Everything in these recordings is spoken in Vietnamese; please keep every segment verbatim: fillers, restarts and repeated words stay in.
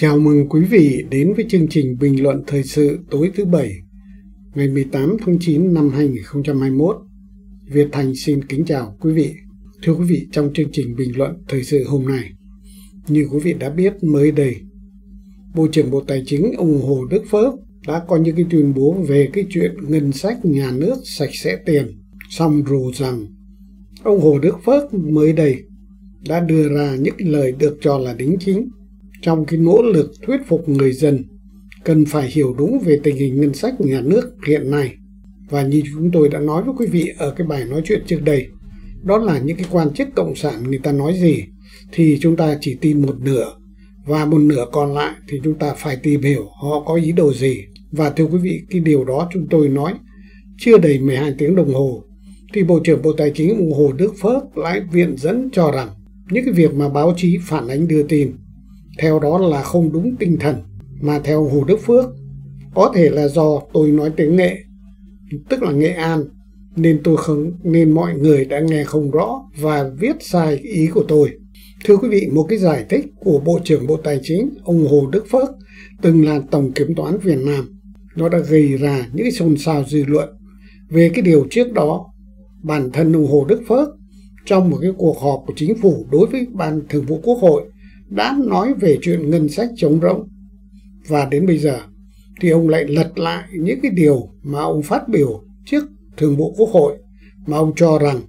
Chào mừng quý vị đến với chương trình bình luận thời sự tối thứ Bảy, ngày mười tám tháng chín năm hai nghìn không trăm hai mươi mốt. Việt Thành xin kính chào quý vị. Thưa quý vị, trong chương trình bình luận thời sự hôm nay, như quý vị đã biết mới đây, Bộ trưởng Bộ Tài chính ông Hồ Đức Phước đã có những cái tuyên bố về cái chuyện ngân sách nhà nước sạch sẽ tiền. Xong rồi rằng ông Hồ Đức Phước mới đây đã đưa ra những lời được cho là đính chính trong cái nỗ lực thuyết phục người dân cần phải hiểu đúng về tình hình ngân sách nhà nước hiện nay. Và như chúng tôi đã nói với quý vị ở cái bài nói chuyện trước đây, đó là những cái quan chức cộng sản người ta nói gì thì chúng ta chỉ tin một nửa, và một nửa còn lại thì chúng ta phải tìm hiểu họ có ý đồ gì. Và thưa quý vị, cái điều đó chúng tôi nói chưa đầy mười hai tiếng đồng hồ thì Bộ trưởng Bộ Tài chính ông Hồ Đức Phước lại viện dẫn cho rằng những cái việc mà báo chí phản ánh đưa tin theo đó là không đúng tinh thần, mà theo Hồ Đức Phước có thể là do tôi nói tiếng Nghệ, tức là Nghệ An, nên tôi không nên mọi người đã nghe không rõ và viết sai ý của tôi. Thưa quý vị, một cái giải thích của Bộ trưởng Bộ Tài chính ông Hồ Đức Phước từng là Tổng Kiểm toán Việt Nam, nó đã gây ra những cái xôn xao dư luận về cái điều trước đó. Bản thân ông Hồ Đức Phước trong một cái cuộc họp của chính phủ đối với Ban Thường vụ Quốc hội đã nói về chuyện ngân sách trống rỗng, và đến bây giờ thì ông lại lật lại những cái điều mà ông phát biểu trước Thường vụ Quốc hội, mà ông cho rằng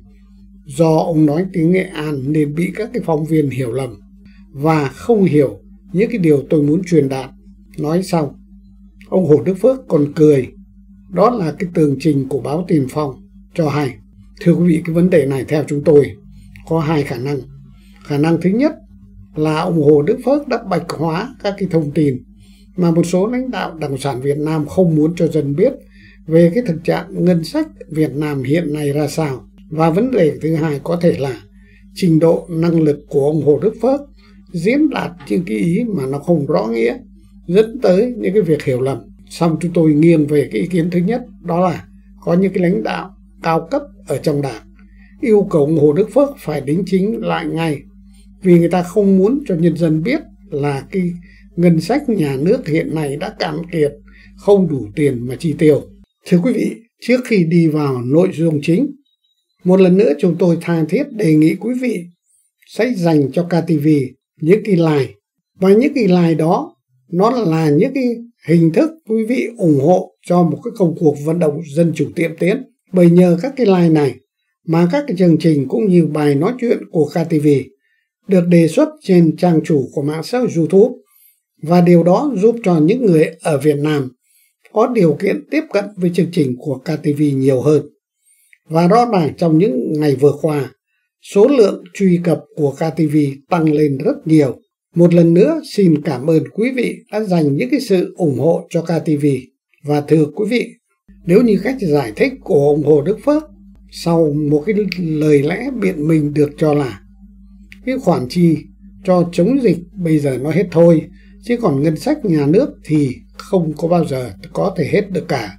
do ông nói tiếng Nghệ An nên bị các cái phóng viên hiểu lầm và không hiểu những cái điều tôi muốn truyền đạt. Nói xong, ông Hồ Đức Phước còn cười. Đó là cái tường trình của báo Tiền Phong cho hay. Thưa quý vị, cái vấn đề này theo chúng tôi có hai khả năng. Khả năng thứ nhất là ông Hồ Đức Phước đã bạch hóa các cái thông tin mà một số lãnh đạo Đảng Cộng sản Việt Nam không muốn cho dân biết về cái thực trạng ngân sách Việt Nam hiện nay ra sao. Và vấn đề thứ hai có thể là trình độ năng lực của ông Hồ Đức Phước diễn đạt những cái ý mà nó không rõ nghĩa, dẫn tới những cái việc hiểu lầm. Xong chúng tôi nghiêng về cái ý kiến thứ nhất, đó là có những cái lãnh đạo cao cấp ở trong Đảng yêu cầu ông Hồ Đức Phước phải đính chính lại ngay, vì người ta không muốn cho nhân dân biết là cái ngân sách nhà nước hiện nay đã cạn kiệt, không đủ tiền mà chi tiêu. Thưa quý vị, trước khi đi vào nội dung chính, một lần nữa chúng tôi tha thiết đề nghị quý vị sẽ dành cho ca tê vê những cái like, và những cái like đó nó là những cái hình thức quý vị ủng hộ cho một cái công cuộc vận động dân chủ tiệm tiến. Bởi nhờ các cái like này mà các cái chương trình cũng như bài nói chuyện của ca tê vê được đề xuất trên trang chủ của mạng xã hội YouTube, và điều đó giúp cho những người ở Việt Nam có điều kiện tiếp cận với chương trình của ca tê vê nhiều hơn. Và rõ ràng trong những ngày vừa qua, số lượng truy cập của ca tê vê tăng lên rất nhiều. Một lần nữa xin cảm ơn quý vị đã dành những cái sự ủng hộ cho ca tê vê. Và thưa quý vị, nếu như cách giải thích của ông Hồ Đức Phước sau một cái lời lẽ biện minh được cho là cái khoản chi cho chống dịch bây giờ nó hết thôi, chứ còn ngân sách nhà nước thì không có bao giờ có thể hết được cả,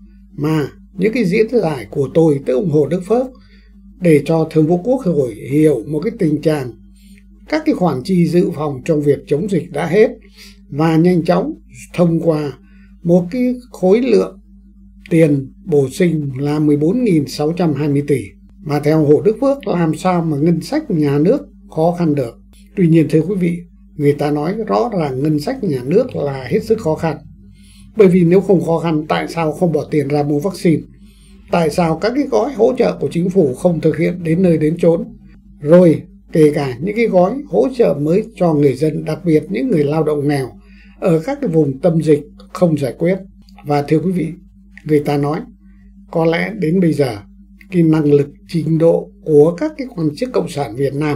mà những cái diễn giải của tôi tới ông Hồ Đức Phước để cho Thường vụ Quốc hội hiểu một cái tình trạng các cái khoản chi dự phòng trong việc chống dịch đã hết, và nhanh chóng thông qua một cái khối lượng tiền bổ sung là mười bốn nghìn sáu trăm hai mươi tỷ. Mà theo Hồ Đức Phước, làm sao mà ngân sách nhà nước khó khăn được. Tuy nhiên thưa quý vị, người ta nói rõ ràng ngân sách nhà nước là hết sức khó khăn. Bởi vì nếu không khó khăn, tại sao không bỏ tiền ra mua vaccine? Tại sao các cái gói hỗ trợ của chính phủ không thực hiện đến nơi đến chốn? Rồi kể cả những cái gói hỗ trợ mới cho người dân, đặc biệt những người lao động nghèo ở các cái vùng tâm dịch không giải quyết. Và thưa quý vị, người ta nói có lẽ đến bây giờ cái năng lực trình độ của các cái quan chức cộng sản Việt Nam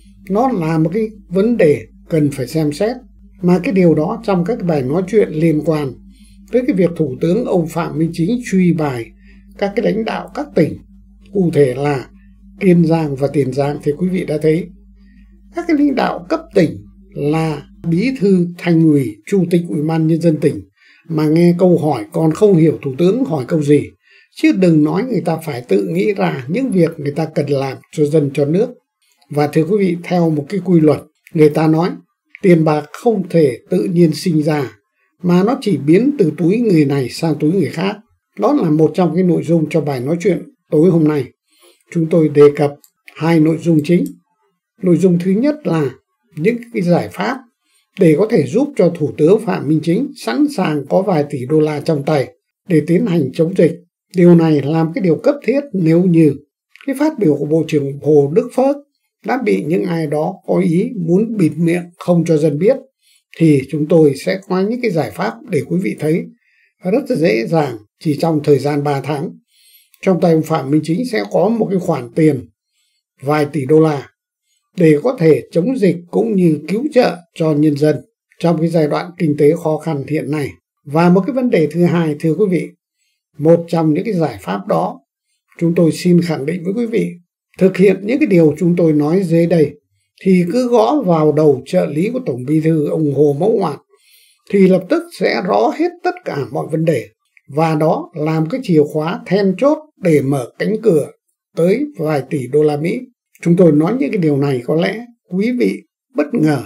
nó là một cái vấn đề cần phải xem xét. Mà cái điều đó trong các bài nói chuyện liên quan với cái việc Thủ tướng ông Phạm Minh Chính truy bài các cái lãnh đạo các tỉnh, cụ thể là Kiên Giang và Tiền Giang, thì quý vị đã thấy các cái lãnh đạo cấp tỉnh là bí thư thành ủy, chủ tịch ủy ban nhân dân tỉnh mà nghe câu hỏi còn không hiểu Thủ tướng hỏi câu gì. Chứ đừng nói người ta phải tự nghĩ ra những việc người ta cần làm cho dân cho nước. Và thưa quý vị, theo một cái quy luật, người ta nói Tiền bạc không thể tự nhiên sinh ra, mà nó chỉ biến từ túi người này sang túi người khác. Đó là một trong cái nội dung cho bài nói chuyện tối hôm nay. Chúng tôi đề cập hai nội dung chính. Nội dung thứ nhất là những cái giải pháp để có thể giúp cho Thủ tướng Phạm Minh Chính sẵn sàng có vài tỷ đô la trong tay để tiến hành chống dịch. Điều này làm cái điều cấp thiết nếu như cái phát biểu của Bộ trưởng Hồ Đức Phước đã bị những ai đó có ý muốn bịt miệng không cho dân biết, thì chúng tôi sẽ có những cái giải pháp để quý vị thấy rất là dễ dàng. Chỉ trong thời gian ba tháng, trong tay ông Phạm Minh Chính sẽ có một cái khoản tiền vài tỷ đô la để có thể chống dịch cũng như cứu trợ cho nhân dân trong cái giai đoạn kinh tế khó khăn hiện nay. Và một cái vấn đề thứ hai, thưa quý vị, một trong những cái giải pháp đó, chúng tôi xin khẳng định với quý vị, thực hiện những cái điều chúng tôi nói dưới đây thì cứ gõ vào đầu trợ lý của Tổng Bí thư ông Hồ Mẫu Ngoạc thì lập tức sẽ rõ hết tất cả mọi vấn đề. Và đó làm cái chìa khóa then chốt để mở cánh cửa tới vài tỷ đô la Mỹ. Chúng tôi nói những cái điều này có lẽ quý vị bất ngờ,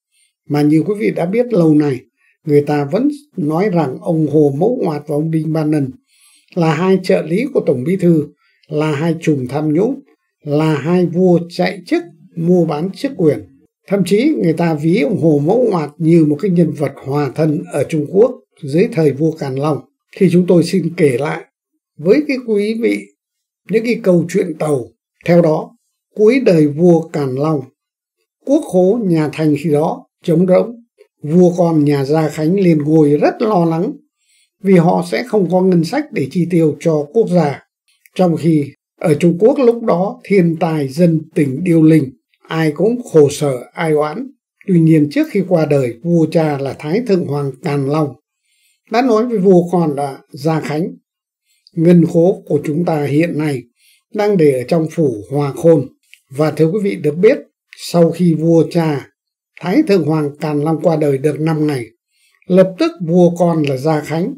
mà như quý vị đã biết lâu nay, người ta vẫn nói rằng ông Hồ Mẫu Ngoạc và ông Đinh Ban Ân là hai trợ lý của Tổng Bí thư, là hai trùm tham nhũng, là hai vua chạy chức mua bán chức quyền. Thậm chí người ta ví ông Hồ Mẫu Ngoạc như một cái nhân vật hòa thân ở Trung Quốc dưới thời vua Càn Long. Thì chúng tôi xin kể lại với cái quý vị những cái câu chuyện tàu. Theo đó, cuối đời vua Càn Long, quốc khố nhà Thành khi đó trống rỗng, vua con nhà Gia Khánh lên ngôi rất lo lắng vì họ sẽ không có ngân sách để chi tiêu cho quốc gia. Trong khi ở Trung Quốc lúc đó thiên tài dân tình điêu linh, ai cũng khổ sở ai oán. Tuy nhiên trước khi qua đời, vua cha là Thái Thượng Hoàng Càn Long đã nói với vua con là Gia Khánh, ngân khố của chúng ta hiện nay đang để ở trong phủ Hòa Khôn. Và thưa quý vị được biết, sau khi vua cha Thái Thượng Hoàng Càn Long qua đời được năm ngày, lập tức vua con là Gia Khánh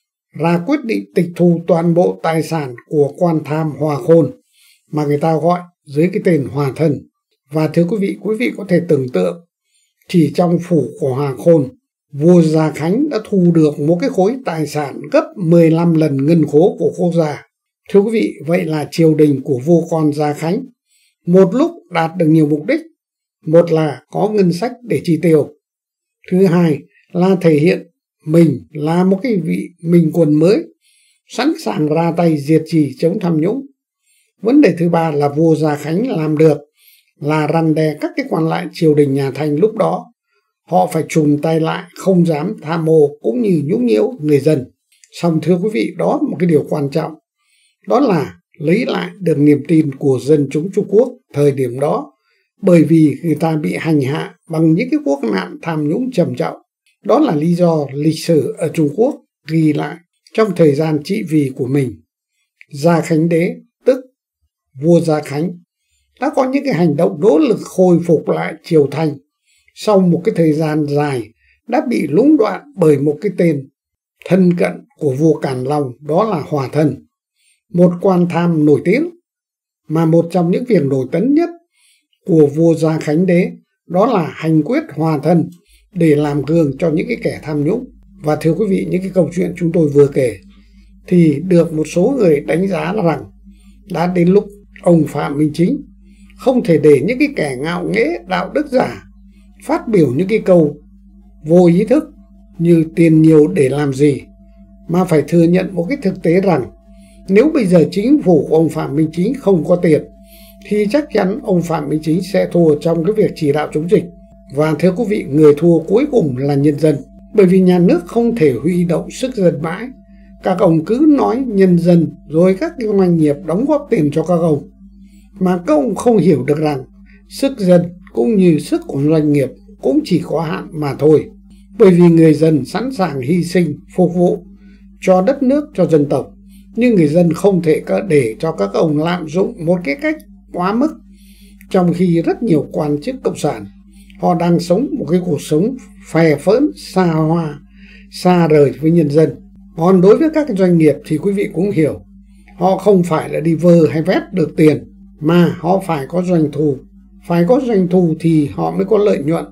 ra quyết định tịch thu toàn bộ tài sản của quan tham Hòa Khôn, mà người ta gọi dưới cái tên Hòa Thân. Và thưa quý vị, quý vị có thể tưởng tượng, chỉ trong phủ của Hòa Khôn, vua Gia Khánh đã thu được một cái khối tài sản gấp mười lăm lần ngân khố của quốc gia. Thưa quý vị, vậy là triều đình của vua con Gia Khánh một lúc đạt được nhiều mục đích. Một là có ngân sách để chi tiêu. Thứ hai là thể hiện mình là một cái vị minh quân mới, sẵn sàng ra tay diệt trì chống tham nhũng. Vấn đề thứ ba là vua Gia Khánh làm được là răn đe các cái quan lại triều đình nhà Thanh lúc đó. Họ phải trùm tay lại, không dám tham mô cũng như nhũng nhiễu người dân. Xong thưa quý vị, đó một cái điều quan trọng, đó là lấy lại được niềm tin của dân chúng Trung Quốc thời điểm đó, bởi vì người ta bị hành hạ bằng những cái quốc nạn tham nhũng trầm trọng. Đó là lý do lịch sử ở Trung Quốc ghi lại trong thời gian trị vì của mình. Gia Khánh Đế, tức vua Gia Khánh, đã có những cái hành động nỗ lực khôi phục lại triều Thanh sau một cái thời gian dài đã bị lũng đoạn bởi một cái tên thân cận của vua Càn Long, đó là Hòa Thân, một quan tham nổi tiếng. Mà một trong những việc nổi tiếng nhất của vua Gia Khánh Đế đó là hành quyết Hòa Thân để làm gương cho những cái kẻ tham nhũng. Và thưa quý vị, những cái câu chuyện chúng tôi vừa kể thì được một số người đánh giá là rằng đã đến lúc ông Phạm Minh Chính không thể để những cái kẻ ngạo nghễ đạo đức giả phát biểu những cái câu vô ý thức như tiền nhiều để làm gì, mà phải thừa nhận một cái thực tế rằng nếu bây giờ chính phủ của ông Phạm Minh Chính không có tiền thì chắc chắn ông Phạm Minh Chính sẽ thua trong cái việc chỉ đạo chống dịch. Và thưa quý vị, người thua cuối cùng là nhân dân, bởi vì nhà nước không thể huy động sức dân mãi. Các ông cứ nói nhân dân rồi các cái doanh nghiệp đóng góp tiền cho các ông, mà các ông không hiểu được rằng sức dân cũng như sức của doanh nghiệp cũng chỉ có hạn mà thôi. Bởi vì người dân sẵn sàng hy sinh phục vụ cho đất nước, cho dân tộc, nhưng người dân không thể để cho các ông lạm dụng một cái cách quá mức. Trong khi rất nhiều quan chức cộng sản họ đang sống một cái cuộc sống phè phỡn, xa hoa, xa rời với nhân dân. Còn đối với các doanh nghiệp thì quý vị cũng hiểu, họ không phải là đi vơ hay vét được tiền, mà họ phải có doanh thu. Phải có doanh thu thì họ mới có lợi nhuận.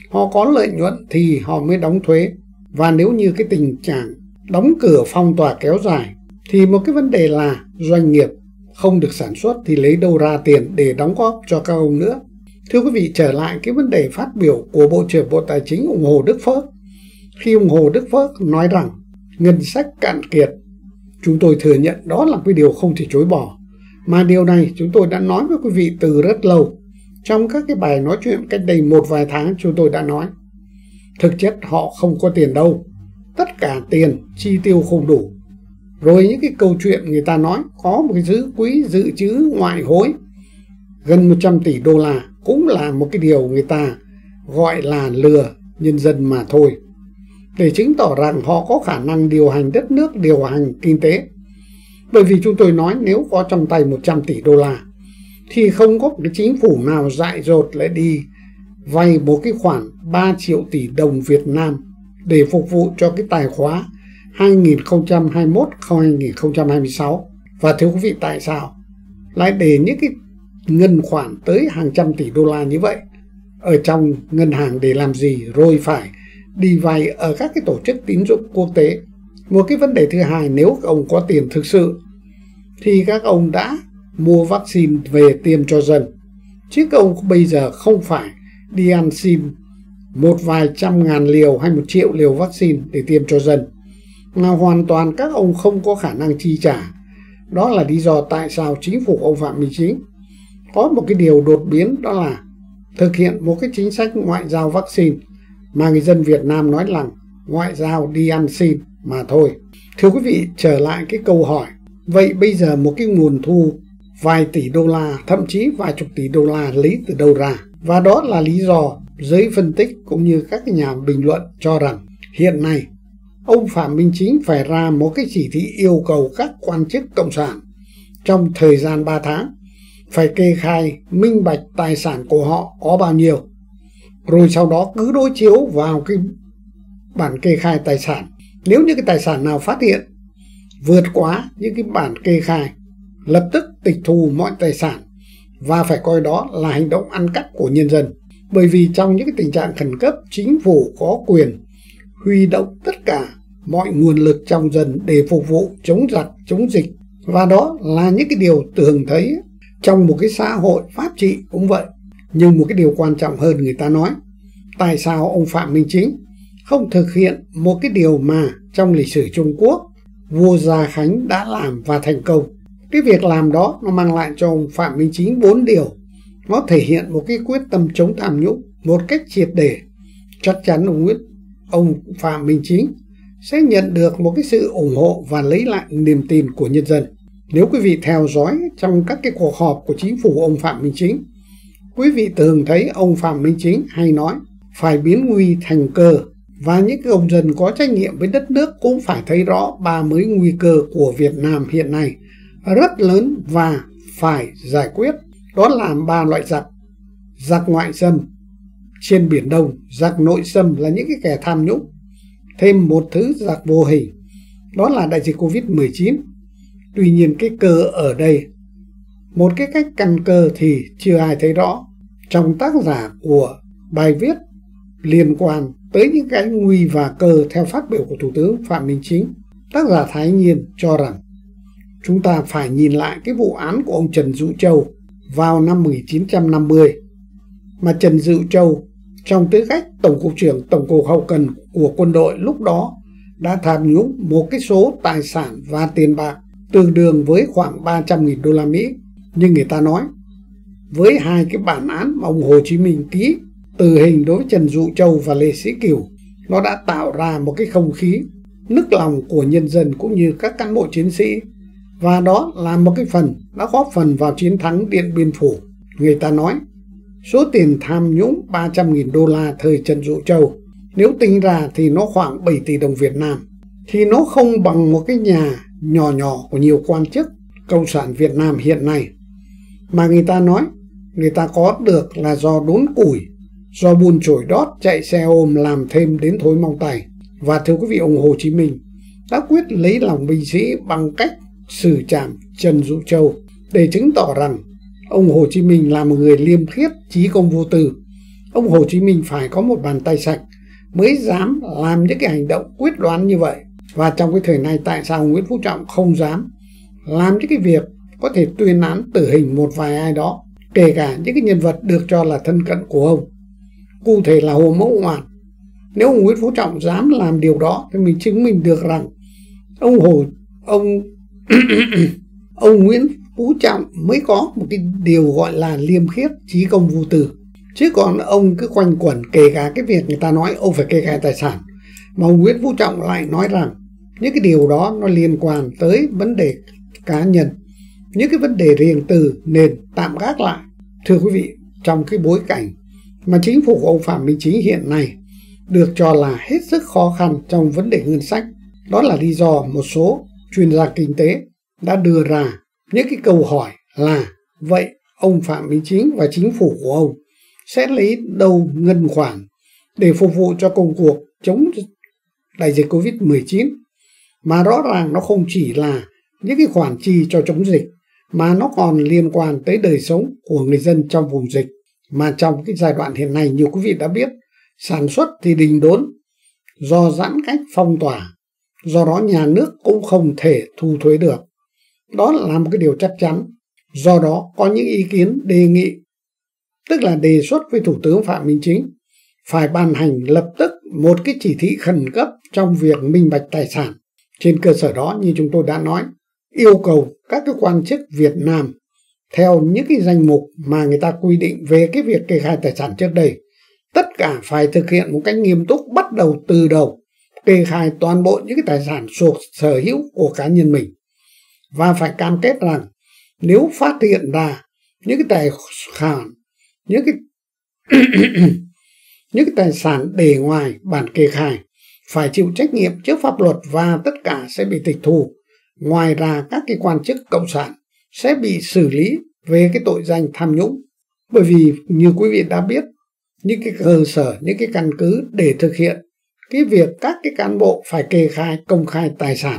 họ có lợi nhuận thì họ mới đóng thuế. Và nếu như cái tình trạng đóng cửa phong tỏa kéo dài thì một cái vấn đề là doanh nghiệp không được sản xuất thì lấy đâu ra tiền để đóng góp cho các ông nữa. Thưa quý vị, trở lại cái vấn đề phát biểu của Bộ trưởng Bộ Tài chính ông Hồ Đức Phước. Khi ông Hồ Đức Phước nói rằng ngân sách cạn kiệt, chúng tôi thừa nhận đó là cái điều không thể chối bỏ. Mà điều này chúng tôi đã nói với quý vị từ rất lâu. Trong các cái bài nói chuyện cách đây một vài tháng chúng tôi đã nói. Thực chất họ không có tiền đâu. Tất cả tiền chi tiêu không đủ. Rồi những cái câu chuyện người ta nói có một cái dự quỹ dự trữ ngoại hối gần một trăm tỷ đô la cũng là một cái điều người ta gọi là lừa nhân dân mà thôi. Để chứng tỏ rằng họ có khả năng điều hành đất nước, điều hành kinh tế. Bởi vì chúng tôi nói nếu có trong tay một trăm tỷ đô la thì không có một cái chính phủ nào dại dột lại đi vay một cái khoản ba triệu tỷ đồng Việt Nam để phục vụ cho cái tài khóa hai nghìn không trăm hai mươi mốt đến hai nghìn không trăm hai mươi sáu. Và thưa quý vị, tại sao lại để những cái ngân khoản tới hàng trăm tỷ đô la như vậy ở trong ngân hàng để làm gì, rồi phải đi vay ở các cái tổ chức tín dụng quốc tế? Một cái vấn đề thứ hai, nếu các ông có tiền thực sự thì các ông đã mua vaccine về tiêm cho dân, chứ các ông bây giờ không phải đi ăn xin một vài trăm ngàn liều hay một triệu liều vaccine để tiêm cho dân mà hoàn toàn các ông không có khả năng chi trả. Đó là lý do tại sao chính phủ ông Phạm Minh Chính có một cái điều đột biến, đó là thực hiện một cái chính sách ngoại giao vaccine mà người dân Việt Nam nói rằng ngoại giao đi ăn xin mà thôi. Thưa quý vị, trở lại cái câu hỏi, vậy bây giờ một cái nguồn thu vài tỷ đô la, thậm chí vài chục tỷ đô la lấy từ đâu ra? Và đó là lý do giới phân tích cũng như các cái nhà bình luận cho rằng hiện nay ông Phạm Minh Chính phải ra một cái chỉ thị yêu cầu các quan chức cộng sản trong thời gian ba tháng phải kê khai minh bạch tài sản của họ có bao nhiêu, rồi sau đó cứ đối chiếu vào cái bản kê khai tài sản. Nếu như cái tài sản nào phát hiện vượt quá những cái bản kê khai, lập tức tịch thu mọi tài sản và phải coi đó là hành động ăn cắp của nhân dân. Bởi vì trong những cái tình trạng khẩn cấp, chính phủ có quyền huy động tất cả mọi nguồn lực trong dân để phục vụ chống giặc, chống dịch. Và đó là những cái điều thường thấy trong một cái xã hội pháp trị cũng vậy. Nhưng một cái điều quan trọng hơn, người ta nói tại sao ông Phạm Minh Chính không thực hiện một cái điều mà trong lịch sử Trung Quốc vua Gia Khánh đã làm và thành công. Cái việc làm đó nó mang lại cho ông Phạm Minh Chính bốn điều. Nó thể hiện một cái quyết tâm chống tham nhũng một cách triệt để. Chắc chắn ông Nguyễn, ông Phạm Minh Chính sẽ nhận được một cái sự ủng hộ và lấy lại niềm tin của nhân dân. Nếu quý vị theo dõi trong các cái cuộc họp của chính phủ ông Phạm Minh Chính, quý vị thường thấy ông Phạm Minh Chính hay nói phải biến nguy thành cơ, và những công dân có trách nhiệm với đất nước cũng phải thấy rõ ba mối nguy cơ của Việt Nam hiện nay rất lớn và phải giải quyết. Đó là ba loại giặc: giặc ngoại xâm trên Biển Đông, giặc nội xâm là những cái kẻ tham nhũng, thêm một thứ giặc vô hình, đó là đại dịch Covid mười chín. Tuy nhiên cái cơ ở đây, một cái cách căn cơ thì chưa ai thấy rõ. Trong tác giả của bài viết liên quan tới những cái nguy và cơ theo phát biểu của Thủ tướng Phạm Minh Chính, tác giả Thái Nhiên cho rằng chúng ta phải nhìn lại cái vụ án của ông Trần Dụ Châu vào năm một nghìn chín trăm năm mươi, mà Trần Dụ Châu trong tư cách Tổng cục trưởng Tổng cục Hậu cần của quân đội lúc đó đã tham nhũng một cái số tài sản và tiền bạc tương đương với khoảng ba trăm nghìn đô la Mỹ. Nhưng người ta nói với hai cái bản án mà ông Hồ Chí Minh ký tử hình đối với Trần Dụ Châu và Lê Sĩ Cửu, nó đã tạo ra một cái không khí nức lòng của nhân dân cũng như các cán bộ chiến sĩ, và đó là một cái phần đã góp phần vào chiến thắng Điện Biên Phủ. Người ta nói số tiền tham nhũng ba trăm nghìn đô la thời Trần Dụ Châu, nếu tính ra thì nó khoảng bảy tỷ đồng Việt Nam, thì nó không bằng một cái nhà nhỏ nhỏ của nhiều quan chức Cộng sản Việt Nam hiện nay. Mà người ta nói người ta có được là do đốn củi, do buôn chổi đót, chạy xe ôm làm thêm đến thối mong tay. Và thưa quý vị, ông Hồ Chí Minh đã quyết lấy lòng binh sĩ bằng cách xử trảm Trần Dụ Châu để chứng tỏ rằng ông Hồ Chí Minh là một người liêm khiết, chí công vô tư. Ông Hồ Chí Minh phải có một bàn tay sạch mới dám làm những cái hành động quyết đoán như vậy. Và trong cái thời này tại sao Nguyễn Phú Trọng không dám làm những cái việc có thể tuyên án tử hình một vài ai đó, kể cả những cái nhân vật được cho là thân cận của ông, cụ thể là Hồ Mẫu Ngoạn. Nếu ông Nguyễn Phú Trọng dám làm điều đó thì mình chứng minh được rằng ông Hồ ông ông Nguyễn Phú Trọng mới có một cái điều gọi là liêm khiết, trí công vô tư. Chứ còn ông cứ quanh quẩn, kể cả cái việc người ta nói ông phải kê khai tài sản, mà ông Nguyễn Phú Trọng lại nói rằng những cái điều đó nó liên quan tới vấn đề cá nhân, những cái vấn đề riêng tư nên tạm gác lại. Thưa quý vị, trong cái bối cảnh mà chính phủ của ông Phạm Minh Chính hiện nay được cho là hết sức khó khăn trong vấn đề ngân sách, đó là lý do một số chuyên gia kinh tế đã đưa ra những cái câu hỏi là vậy ông Phạm Minh Chính và chính phủ của ông sẽ lấy đâu ngân khoản để phục vụ cho công cuộc chống đại dịch Covid mười chín. Mà rõ ràng nó không chỉ là những cái khoản chi cho chống dịch, mà nó còn liên quan tới đời sống của người dân trong vùng dịch. Mà trong cái giai đoạn hiện nay, nhiều quý vị đã biết, sản xuất thì đình đốn do giãn cách phong tỏa, do đó nhà nước cũng không thể thu thuế được. Đó là một cái điều chắc chắn. Do đó có những ý kiến đề nghị, tức là đề xuất với Thủ tướng Phạm Minh Chính phải ban hành lập tức một cái chỉ thị khẩn cấp trong việc minh bạch tài sản. Trên cơ sở đó, như chúng tôi đã nói, yêu cầu các cái quan chức Việt Nam theo những cái danh mục mà người ta quy định về cái việc kê khai tài sản trước đây, tất cả phải thực hiện một cách nghiêm túc, bắt đầu từ đầu kê khai toàn bộ những cái tài sản thuộc sở hữu của cá nhân mình, và phải cam kết rằng nếu phát hiện ra những cái tài sản, những cái những cái tài sản để ngoài bản kê khai phải chịu trách nhiệm trước pháp luật và tất cả sẽ bị tịch thu. Ngoài ra, các cái quan chức cộng sản sẽ bị xử lý về cái tội danh tham nhũng. Bởi vì như quý vị đã biết, những cái cơ sở, những cái căn cứ để thực hiện cái việc các cái cán bộ phải kê khai, công khai tài sản,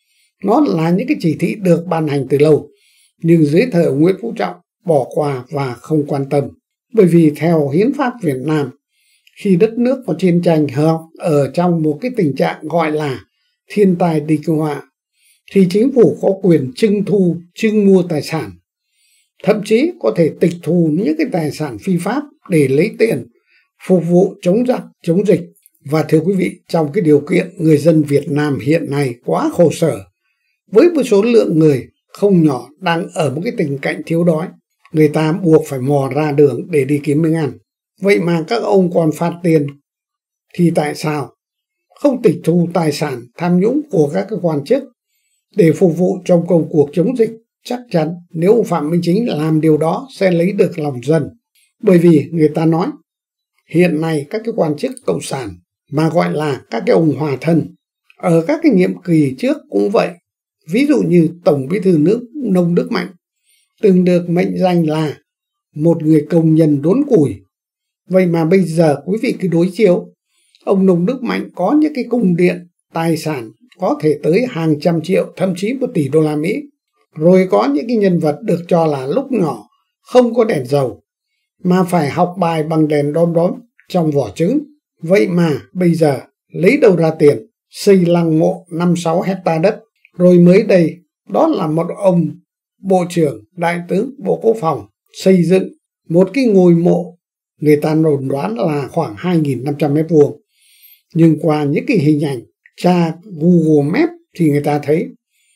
nó là những cái chỉ thị được ban hành từ lâu, nhưng dưới thời ông Nguyễn Phú Trọng bỏ qua và không quan tâm. Bởi vì theo hiến pháp Việt Nam, khi đất nước có chiến tranh hoặc ở trong một cái tình trạng gọi là thiên tai địch họa, thì chính phủ có quyền trưng thu, trưng mua tài sản, thậm chí có thể tịch thu những cái tài sản phi pháp để lấy tiền phục vụ chống giặc, chống dịch. Và thưa quý vị, trong cái điều kiện người dân Việt Nam hiện nay quá khổ sở, với một số lượng người không nhỏ đang ở một cái tình cảnh thiếu đói, người ta buộc phải mò ra đường để đi kiếm miếng ăn. Vậy mà các ông còn phạt tiền, thì tại sao không tịch thu tài sản tham nhũng của các cơ quan chức để phục vụ trong công cuộc chống dịch? Chắc chắn nếu ông Phạm Minh Chính làm điều đó sẽ lấy được lòng dân. Bởi vì người ta nói hiện nay các cái quan chức cộng sản mà gọi là các cái ông hòa thân ở các cái nhiệm kỳ trước cũng vậy. Ví dụ như Tổng Bí thư nước Nông Đức Mạnh từng được mệnh danh là một người công nhân đốn củi. Vậy mà bây giờ quý vị cứ đối chiếu, ông Nông Đức Mạnh có những cái cung điện tài sản có thể tới hàng trăm triệu, thậm chí một tỷ đô la Mỹ. Rồi có những cái nhân vật được cho là lúc nhỏ không có đèn dầu mà phải học bài bằng đèn đom đóm trong vỏ trứng. Vậy mà bây giờ lấy đâu ra tiền xây lăng mộ năm sáu hecta đất. Rồi mới đây, đó là một ông Bộ trưởng Đại tướng Bộ Quốc phòng xây dựng một cái ngôi mộ, người ta đồn đoán là khoảng hai nghìn năm trăm mét vuông. Nhưng qua những cái hình ảnh tra Google Maps thì người ta thấy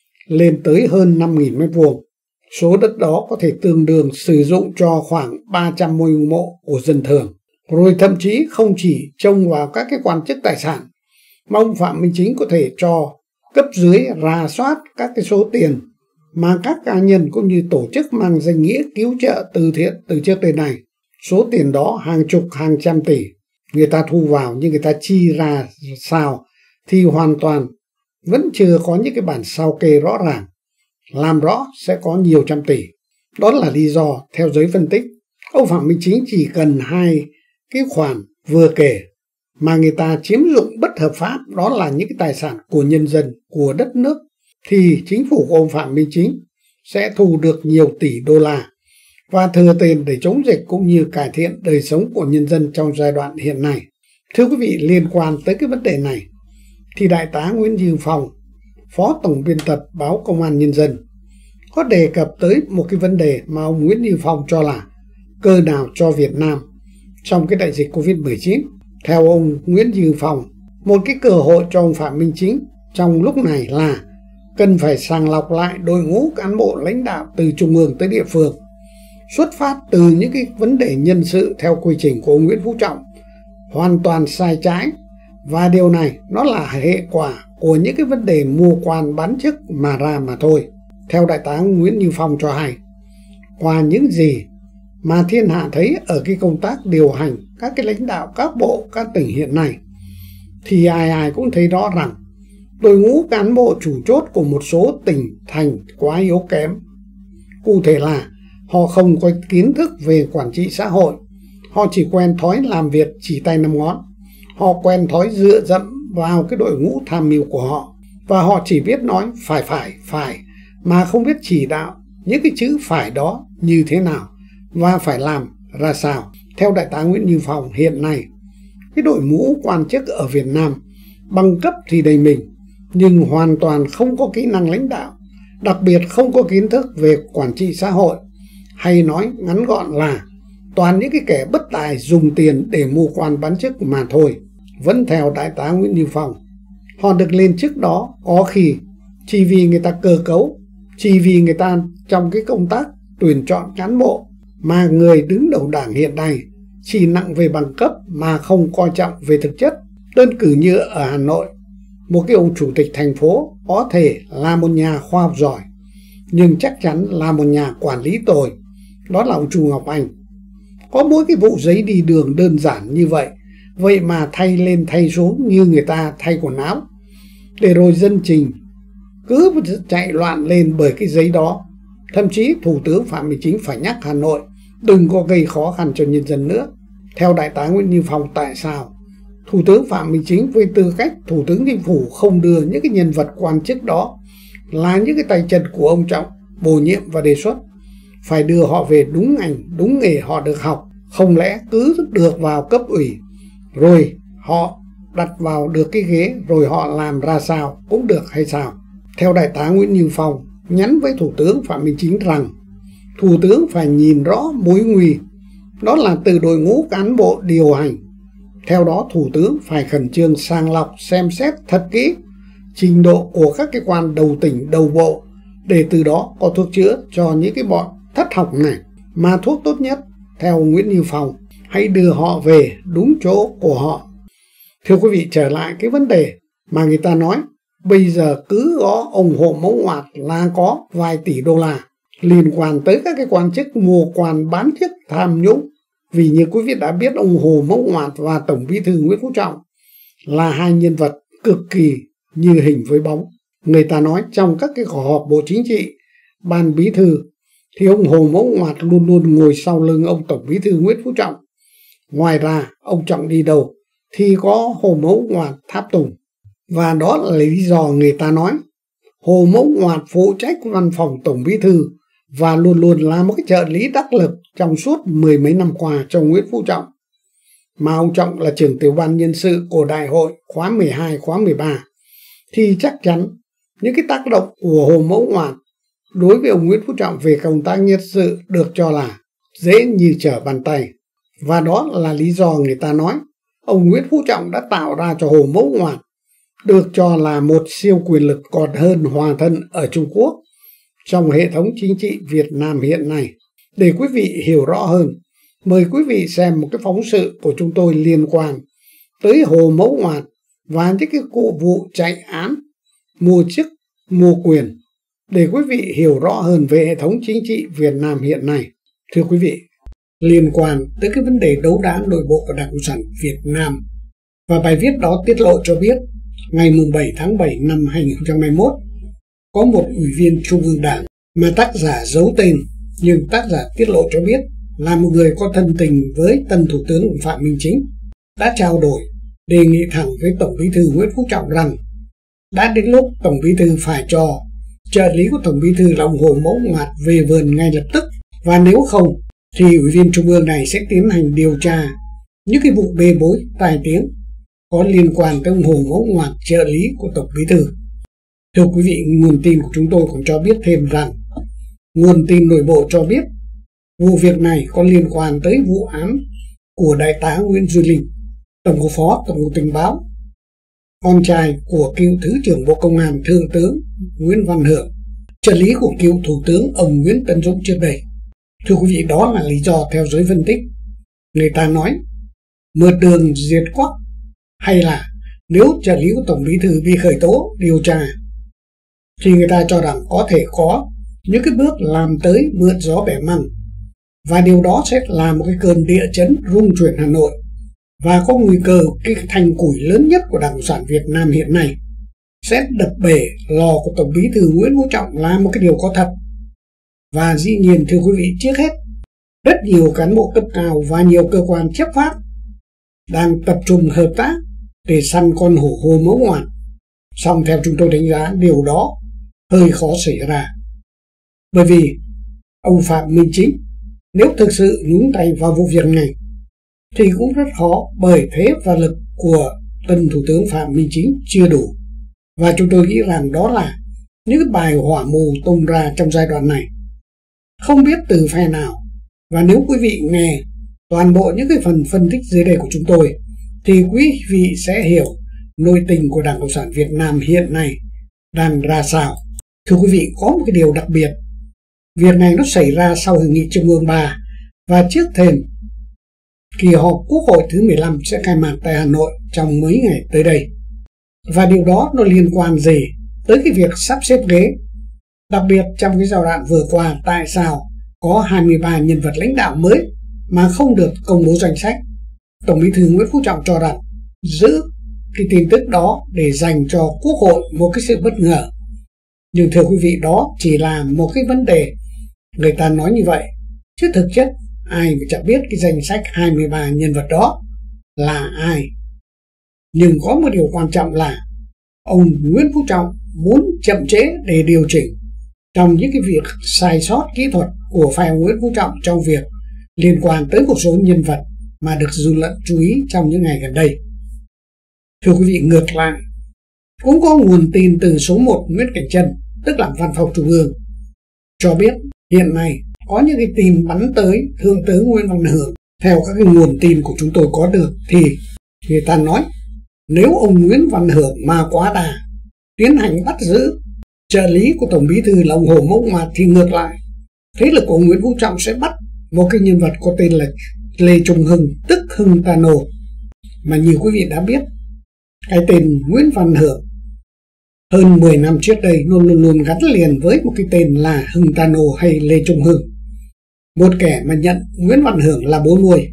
lên tới hơn năm nghìn mét vuông. Số đất đó có thể tương đương sử dụng cho khoảng ba trăm ngôi mộ của dân thường. Rồi thậm chí không chỉ trông vào các cái quan chức tài sản, mà ông Phạm Minh Chính có thể cho cấp dưới rà soát các cái số tiền mà các cá nhân cũng như tổ chức mang danh nghĩa cứu trợ từ thiện từ trước tới nay. Số tiền đó hàng chục hàng trăm tỷ người ta thu vào, nhưng người ta chi ra sao thì hoàn toàn vẫn chưa có những cái bản sao kê rõ ràng. Làm rõ sẽ có nhiều trăm tỷ. Đó là lý do theo giới phân tích, ông Phạm Minh Chính chỉ cần hai cái khoản vừa kể mà người ta chiếm dụng bất hợp pháp, đó là những cái tài sản của nhân dân, của đất nước, thì chính phủ của ông Phạm Minh Chính sẽ thu được nhiều tỷ đô la. và thừa tiền để chống dịch cũng như cải thiện đời sống của nhân dân trong giai đoạn hiện nay. Thưa quý vị, liên quan tới cái vấn đề này, thì Đại tá Nguyễn Như Phong, Phó Tổng biên tập báo Công an Nhân dân, có đề cập tới một cái vấn đề mà ông Nguyễn Như Phong cho là cơ nào cho Việt Nam trong cái đại dịch Covid mười chín. Theo ông Nguyễn Như Phong, một cái cơ hội cho ông Phạm Minh Chính trong lúc này là cần phải sàng lọc lại đội ngũ cán bộ lãnh đạo từ trung ương tới địa phương, xuất phát từ những cái vấn đề nhân sự theo quy trình của ông Nguyễn Phú Trọng hoàn toàn sai trái, và điều này nó là hệ quả của những cái vấn đề mua quan bán chức mà ra mà thôi. Theo Đại tá Nguyễn Như Phong cho hay, qua những gì mà thiên hạ thấy ở cái công tác điều hành các cái lãnh đạo các bộ các tỉnh hiện nay, thì ai ai cũng thấy rõ rằng đội ngũ cán bộ chủ chốt của một số tỉnh thành quá yếu kém. Cụ thể là họ không có kiến thức về quản trị xã hội, họ chỉ quen thói làm việc chỉ tay năm ngón, họ quen thói dựa dẫm vào cái đội ngũ tham mưu của họ, và họ chỉ biết nói phải phải phải mà không biết chỉ đạo những cái chữ phải đó như thế nào và phải làm ra sao. Theo Đại tá Nguyễn Như Phong, hiện nay cái đội ngũ quan chức ở Việt Nam bằng cấp thì đầy mình nhưng hoàn toàn không có kỹ năng lãnh đạo, đặc biệt không có kiến thức về quản trị xã hội, hay nói ngắn gọn là toàn những cái kẻ bất tài dùng tiền để mua quan bán chức mà thôi. Vẫn theo Đại tá Nguyễn Như Phong, họ được lên chức đó có khi chỉ vì người ta cơ cấu, chỉ vì người ta trong cái công tác tuyển chọn cán bộ mà người đứng đầu đảng hiện nay chỉ nặng về bằng cấp mà không coi trọng về thực chất. Đơn cử như ở Hà Nội, một cái ông chủ tịch thành phố có thể là một nhà khoa học giỏi nhưng chắc chắn là một nhà quản lý tồi, đó là ông Chu Ngọc Anh. Có mỗi cái vụ giấy đi đường đơn giản như vậy, vậy mà thay lên thay xuống như người ta thay quần áo, để rồi dân tình cứ chạy loạn lên bởi cái giấy đó. Thậm chí Thủ tướng Phạm Minh Chính phải nhắc Hà Nội đừng có gây khó khăn cho nhân dân nữa. Theo Đại tá Nguyễn Như Phong, tại sao Thủ tướng Phạm Minh Chính với tư cách Thủ tướng Chính phủ không đưa những cái nhân vật quan chức đó là những cái tay chân của ông Trọng bổ nhiệm và đề xuất, phải đưa họ về đúng ngành, đúng nghề họ được học, không lẽ cứ được vào cấp ủy rồi họ đặt vào được cái ghế rồi họ làm ra sao cũng được hay sao? Theo Đại tá Nguyễn Như Phong nhắn với Thủ tướng Phạm Minh Chính rằng Thủ tướng phải nhìn rõ mối nguy, đó là từ đội ngũ cán bộ điều hành. Theo đó, Thủ tướng phải khẩn trương sàng lọc xem xét thật kỹ trình độ của các cái quan đầu tỉnh, đầu bộ, để từ đó có thuốc chữa cho những cái bọn thất học này. Mà thuốc tốt nhất, theo Nguyễn Như Phong, hãy đưa họ về đúng chỗ của họ. Thưa quý vị, trở lại cái vấn đề mà người ta nói bây giờ cứ gõ ông Hồ Mẫu Ngoạt là có vài tỷ đô la liên quan tới các cái quan chức mua quan bán chức tham nhũng. Vì như quý vị đã biết, ông Hồ Mẫu Ngoạt và Tổng Bí thư Nguyễn Phú Trọng là hai nhân vật cực kỳ như hình với bóng. Người ta nói trong các cái cuộc họp Bộ Chính trị, Ban Bí thư, thì ông Hồ Mẫu Ngoạt luôn luôn ngồi sau lưng ông Tổng Bí thư Nguyễn Phú Trọng. Ngoài ra, ông Trọng đi đâu thì có Hồ Mẫu Ngoạt tháp tùng. Và đó là lý do người ta nói Hồ Mẫu Ngoạt phụ trách văn phòng Tổng Bí thư và luôn luôn là một cái trợ lý đắc lực trong suốt mười mấy năm qua cho Nguyễn Phú Trọng. Mà ông Trọng là trưởng tiểu ban nhân sự của Đại hội khóa mười hai, khóa mười ba, thì chắc chắn những cái tác động của Hồ Mẫu Ngoạt đối với ông Nguyễn Phú Trọng về công tác nhân sự được cho là dễ như trở bàn tay. Và đó là lý do người ta nói ông Nguyễn Phú Trọng đã tạo ra cho Hồ Mẫu Ngoạt được cho là một siêu quyền lực còn hơn Hòa Thân ở Trung Quốc trong hệ thống chính trị Việt Nam hiện nay. Để quý vị hiểu rõ hơn, mời quý vị xem một cái phóng sự của chúng tôi liên quan tới Hồ Mẫu Ngoạt và những cái cụ vụ chạy án, mua chức, mua quyền, để quý vị hiểu rõ hơn về hệ thống chính trị Việt Nam hiện nay. Thưa quý vị, liên quan tới cái vấn đề đấu đá nội bộ của Đảng Cộng sản Việt Nam, và bài viết đó tiết lộ cho biết ngày bảy tháng bảy năm hai nghìn không trăm hai mươi mốt, có một ủy viên Trung ương Đảng mà tác giả giấu tên, nhưng tác giả tiết lộ cho biết là một người có thân tình với tân Thủ tướng Phạm Minh Chính, đã trao đổi đề nghị thẳng với Tổng Bí thư Nguyễn Phú Trọng rằng đã đến lúc Tổng Bí thư phải cho trợ lý của Tổng Bí thư là ông Hồ Mẫu Ngoạt về vườn ngay lập tức Và nếu không thì Ủy viên Trung ương này sẽ tiến hành điều tra những cái vụ bê bối tai tiếng có liên quan tới ông Hồ Mẫu Ngoạt, trợ lý của Tổng Bí thư. Thưa quý vị, nguồn tin của chúng tôi cũng cho biết thêm rằng nguồn tin nội bộ cho biết vụ việc này có liên quan tới vụ án của Đại tá Nguyễn Duy Linh, Tổng cục Phó Tổng cục Tình báo, con trai của cựu Thứ trưởng Bộ Công an Thượng tướng Nguyễn Văn Hưởng, trợ lý của cựu Thủ tướng ông Nguyễn Tấn Dũng trước đây. Thưa quý vị, đó là lý do theo giới phân tích. Người ta nói mượt đường diệt quắc, hay là nếu trợ lý của Tổng Bí thư bị khởi tố điều tra thì người ta cho rằng có thể có những cái bước làm tới mượn gió bẻ măng, và điều đó sẽ là một cái cơn địa chấn rung chuyển Hà Nội, và có nguy cơ cái thành củi lớn nhất của Đảng Cộng sản Việt Nam hiện nay sẽ đập bể lò của Tổng Bí thư Nguyễn Phú Trọng là một cái điều có thật. Và dĩ nhiên thưa quý vị, trước hết rất nhiều cán bộ cấp cao và nhiều cơ quan chấp pháp đang tập trung hợp tác để săn con hổ Hồ Mẫu Ngoạt. Song theo chúng tôi đánh giá điều đó hơi khó xảy ra, bởi vì ông Phạm Minh Chính nếu thực sự nhúng tay vào vụ việc này thì cũng rất khó, bởi thế và lực của tân Thủ tướng Phạm Minh Chính chưa đủ. Và chúng tôi nghĩ rằng đó là những bài hỏa mù tung ra trong giai đoạn này, không biết từ phe nào. Và nếu quý vị nghe toàn bộ những cái phần phân tích dưới đây của chúng tôi thì quý vị sẽ hiểu nội tình của Đảng Cộng sản Việt Nam hiện nay đang ra sao. Thưa quý vị, có một cái điều đặc biệt. Việc này nó xảy ra sau Hội nghị Trung ương ba và trước thềm kỳ họp Quốc hội thứ mười lăm sẽ khai mạc tại Hà Nội trong mấy ngày tới đây. Và điều đó nó liên quan gì tới cái việc sắp xếp ghế. Đặc biệt trong cái giai đoạn vừa qua, tại sao có hai mươi ba nhân vật lãnh đạo mới mà không được công bố danh sách. Tổng Bí thư Nguyễn Phú Trọng cho rằng giữ cái tin tức đó để dành cho Quốc hội một cái sự bất ngờ. Nhưng thưa quý vị, đó chỉ là một cái vấn đề người ta nói như vậy, chứ thực chất ai mà chẳng biết cái danh sách hai mươi ba nhân vật đó là ai. Nhưng có một điều quan trọng là ông Nguyễn Phú Trọng muốn chậm trễ để điều chỉnh trong những cái việc sai sót kỹ thuật của phe Nguyễn Phú Trọng trong việc liên quan tới một số nhân vật mà được dư luận chú ý trong những ngày gần đây. Thưa quý vị, ngược lại, cũng có nguồn tin từ số một Nguyễn Cảnh Trân, tức là Văn phòng Trung ương, cho biết hiện nay có những cái tin bắn tới Thượng tướng Nguyễn Văn Hưởng. Theo các cái nguồn tin của chúng tôi có được thì người ta nói nếu ông Nguyễn Văn Hưởng mà quá đà tiến hành bắt giữ trợ lý của Tổng Bí thư là ông Hồ Mẫu Ngoạt thì ngược lại, thế lực của ông Nguyễn Phú Trọng sẽ bắt một cái nhân vật có tên là Lê Trung Hưng, tức Hưng Tano. Mà như quý vị đã biết, cái tên Nguyễn Văn Hưởng hơn mười năm trước đây nó luôn luôn gắn liền với một cái tên là Hưng Tano hay Lê Trung Hưng, một kẻ mà nhận Nguyễn Văn Hưởng là bố nuôi.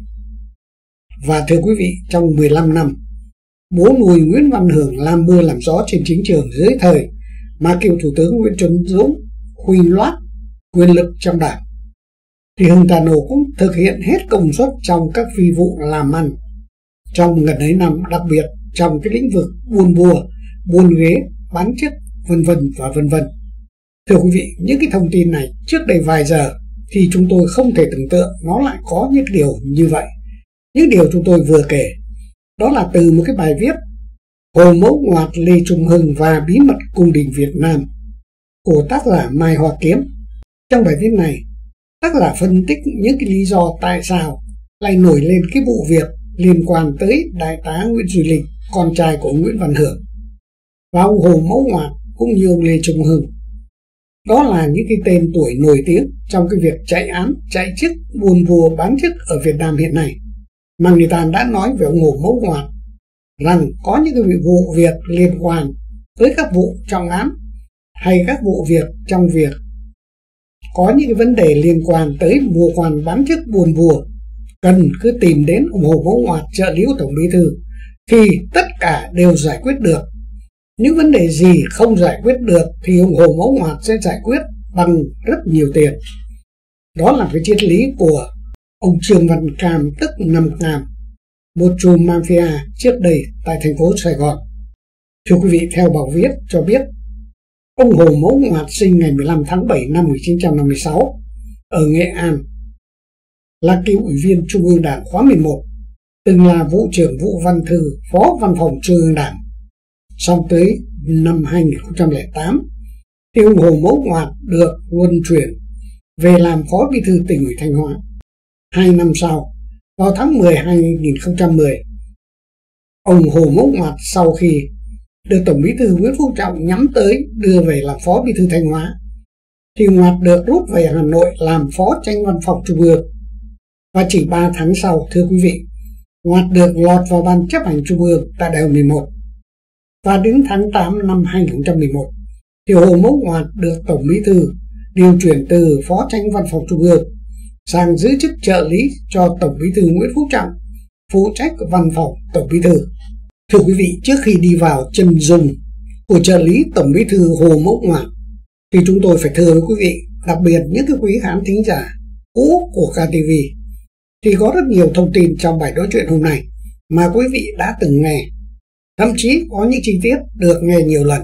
Và thưa quý vị, trong mười lăm năm, bố nuôi Nguyễn Văn Hưởng làm mưa làm gió trên chính trường dưới thời mà cựu Thủ tướng Nguyễn Tấn Dũng khuy loát quyền lực trong đảng, thì Hưng Tano cũng thực hiện hết công suất trong các phi vụ làm ăn trong gần ấy năm, đặc biệt trong cái lĩnh vực buôn bùa, buôn ghế, bán chức, vân vân và vân vân. Thưa quý vị, những cái thông tin này trước đây vài giờ thì chúng tôi không thể tưởng tượng nó lại có những điều như vậy. Những điều chúng tôi vừa kể đó là từ một cái bài viết Hồ Mẫu Ngoạt, Lê Trung Hưng và Bí mật cung đình Việt Nam của tác giả Mai Hoa Kiếm. Trong bài viết này, tác giả phân tích những cái lý do tại sao lại nổi lên cái vụ việc liên quan tới Đại tá Nguyễn Duy Linh, con trai của ông Nguyễn Văn Hưởng, và ông Hồ Mẫu Ngoạt cũng như ông Lê Trung Hưng. Đó là những cái tên tuổi nổi tiếng trong cái việc chạy án, chạy chức, buôn vua, bán chức ở Việt Nam hiện nay. Mà người ta đã nói về ông Hồ Mẫu Ngoạt rằng có những cái vụ việc liên quan tới các vụ trọng án hay các vụ việc trong việc có những cái vấn đề liên quan tới mua quan bán chức, buôn vua, cần cứ tìm đến ông Hồ Mẫu Ngoạt, trợ lý của Tổng Bí thư, thì tất cả đều giải quyết được. Những vấn đề gì không giải quyết được thì ông Hồ Mẫu Ngoạt sẽ giải quyết bằng rất nhiều tiền. Đó là cái triết lý của ông Trương Văn Cam, tức Năm Cam, một chùm mafia trước đây tại thành phố Sài Gòn. Thưa quý vị, theo báo viết cho biết, ông Hồ Mẫu Ngoạt sinh ngày mười lăm tháng bảy năm một nghìn chín trăm năm mươi sáu ở Nghệ An, là cựu ủy viên Trung ương Đảng khóa mười một, từng là vụ trưởng vụ văn thư, phó văn phòng Trung ương Đảng. Xong tới năm hai nghìn không trăm lẻ tám thì ông Hồ Mẫu Ngoạt được luân chuyển về làm phó bí thư tỉnh ủy Thanh Hóa. Hai năm sau, vào tháng mười năm hai nghìn không trăm mười, ông Hồ Mẫu Ngoạt sau khi được Tổng bí thư Nguyễn Phú Trọng nhắm tới đưa về làm phó bí thư Thanh Hóa, thì Ngoạt được rút về Hà Nội làm phó chánh văn phòng Trung ương. Và chỉ ba tháng sau, thưa quý vị, Ngoạt được lọt vào ban chấp hành Trung ương tại đại hội mười một. Và đến tháng tám năm hai nghìn không trăm mười một, thì Hồ Mẫu Ngoạt được Tổng bí thư điều chuyển từ phó chánh văn phòng Trung ương sang giữ chức trợ lý cho Tổng bí thư Nguyễn Phú Trọng, phụ trách văn phòng Tổng bí thư. Thưa quý vị, trước khi đi vào chân dung của trợ lý Tổng bí thư Hồ Mẫu Ngoạt, thì chúng tôi phải thưa với quý vị, đặc biệt những cái quý khán thính giả cũ của ca tê vê, thì có rất nhiều thông tin trong bài nói chuyện hôm nay mà quý vị đã từng nghe, thậm chí có những chi tiết được nghe nhiều lần.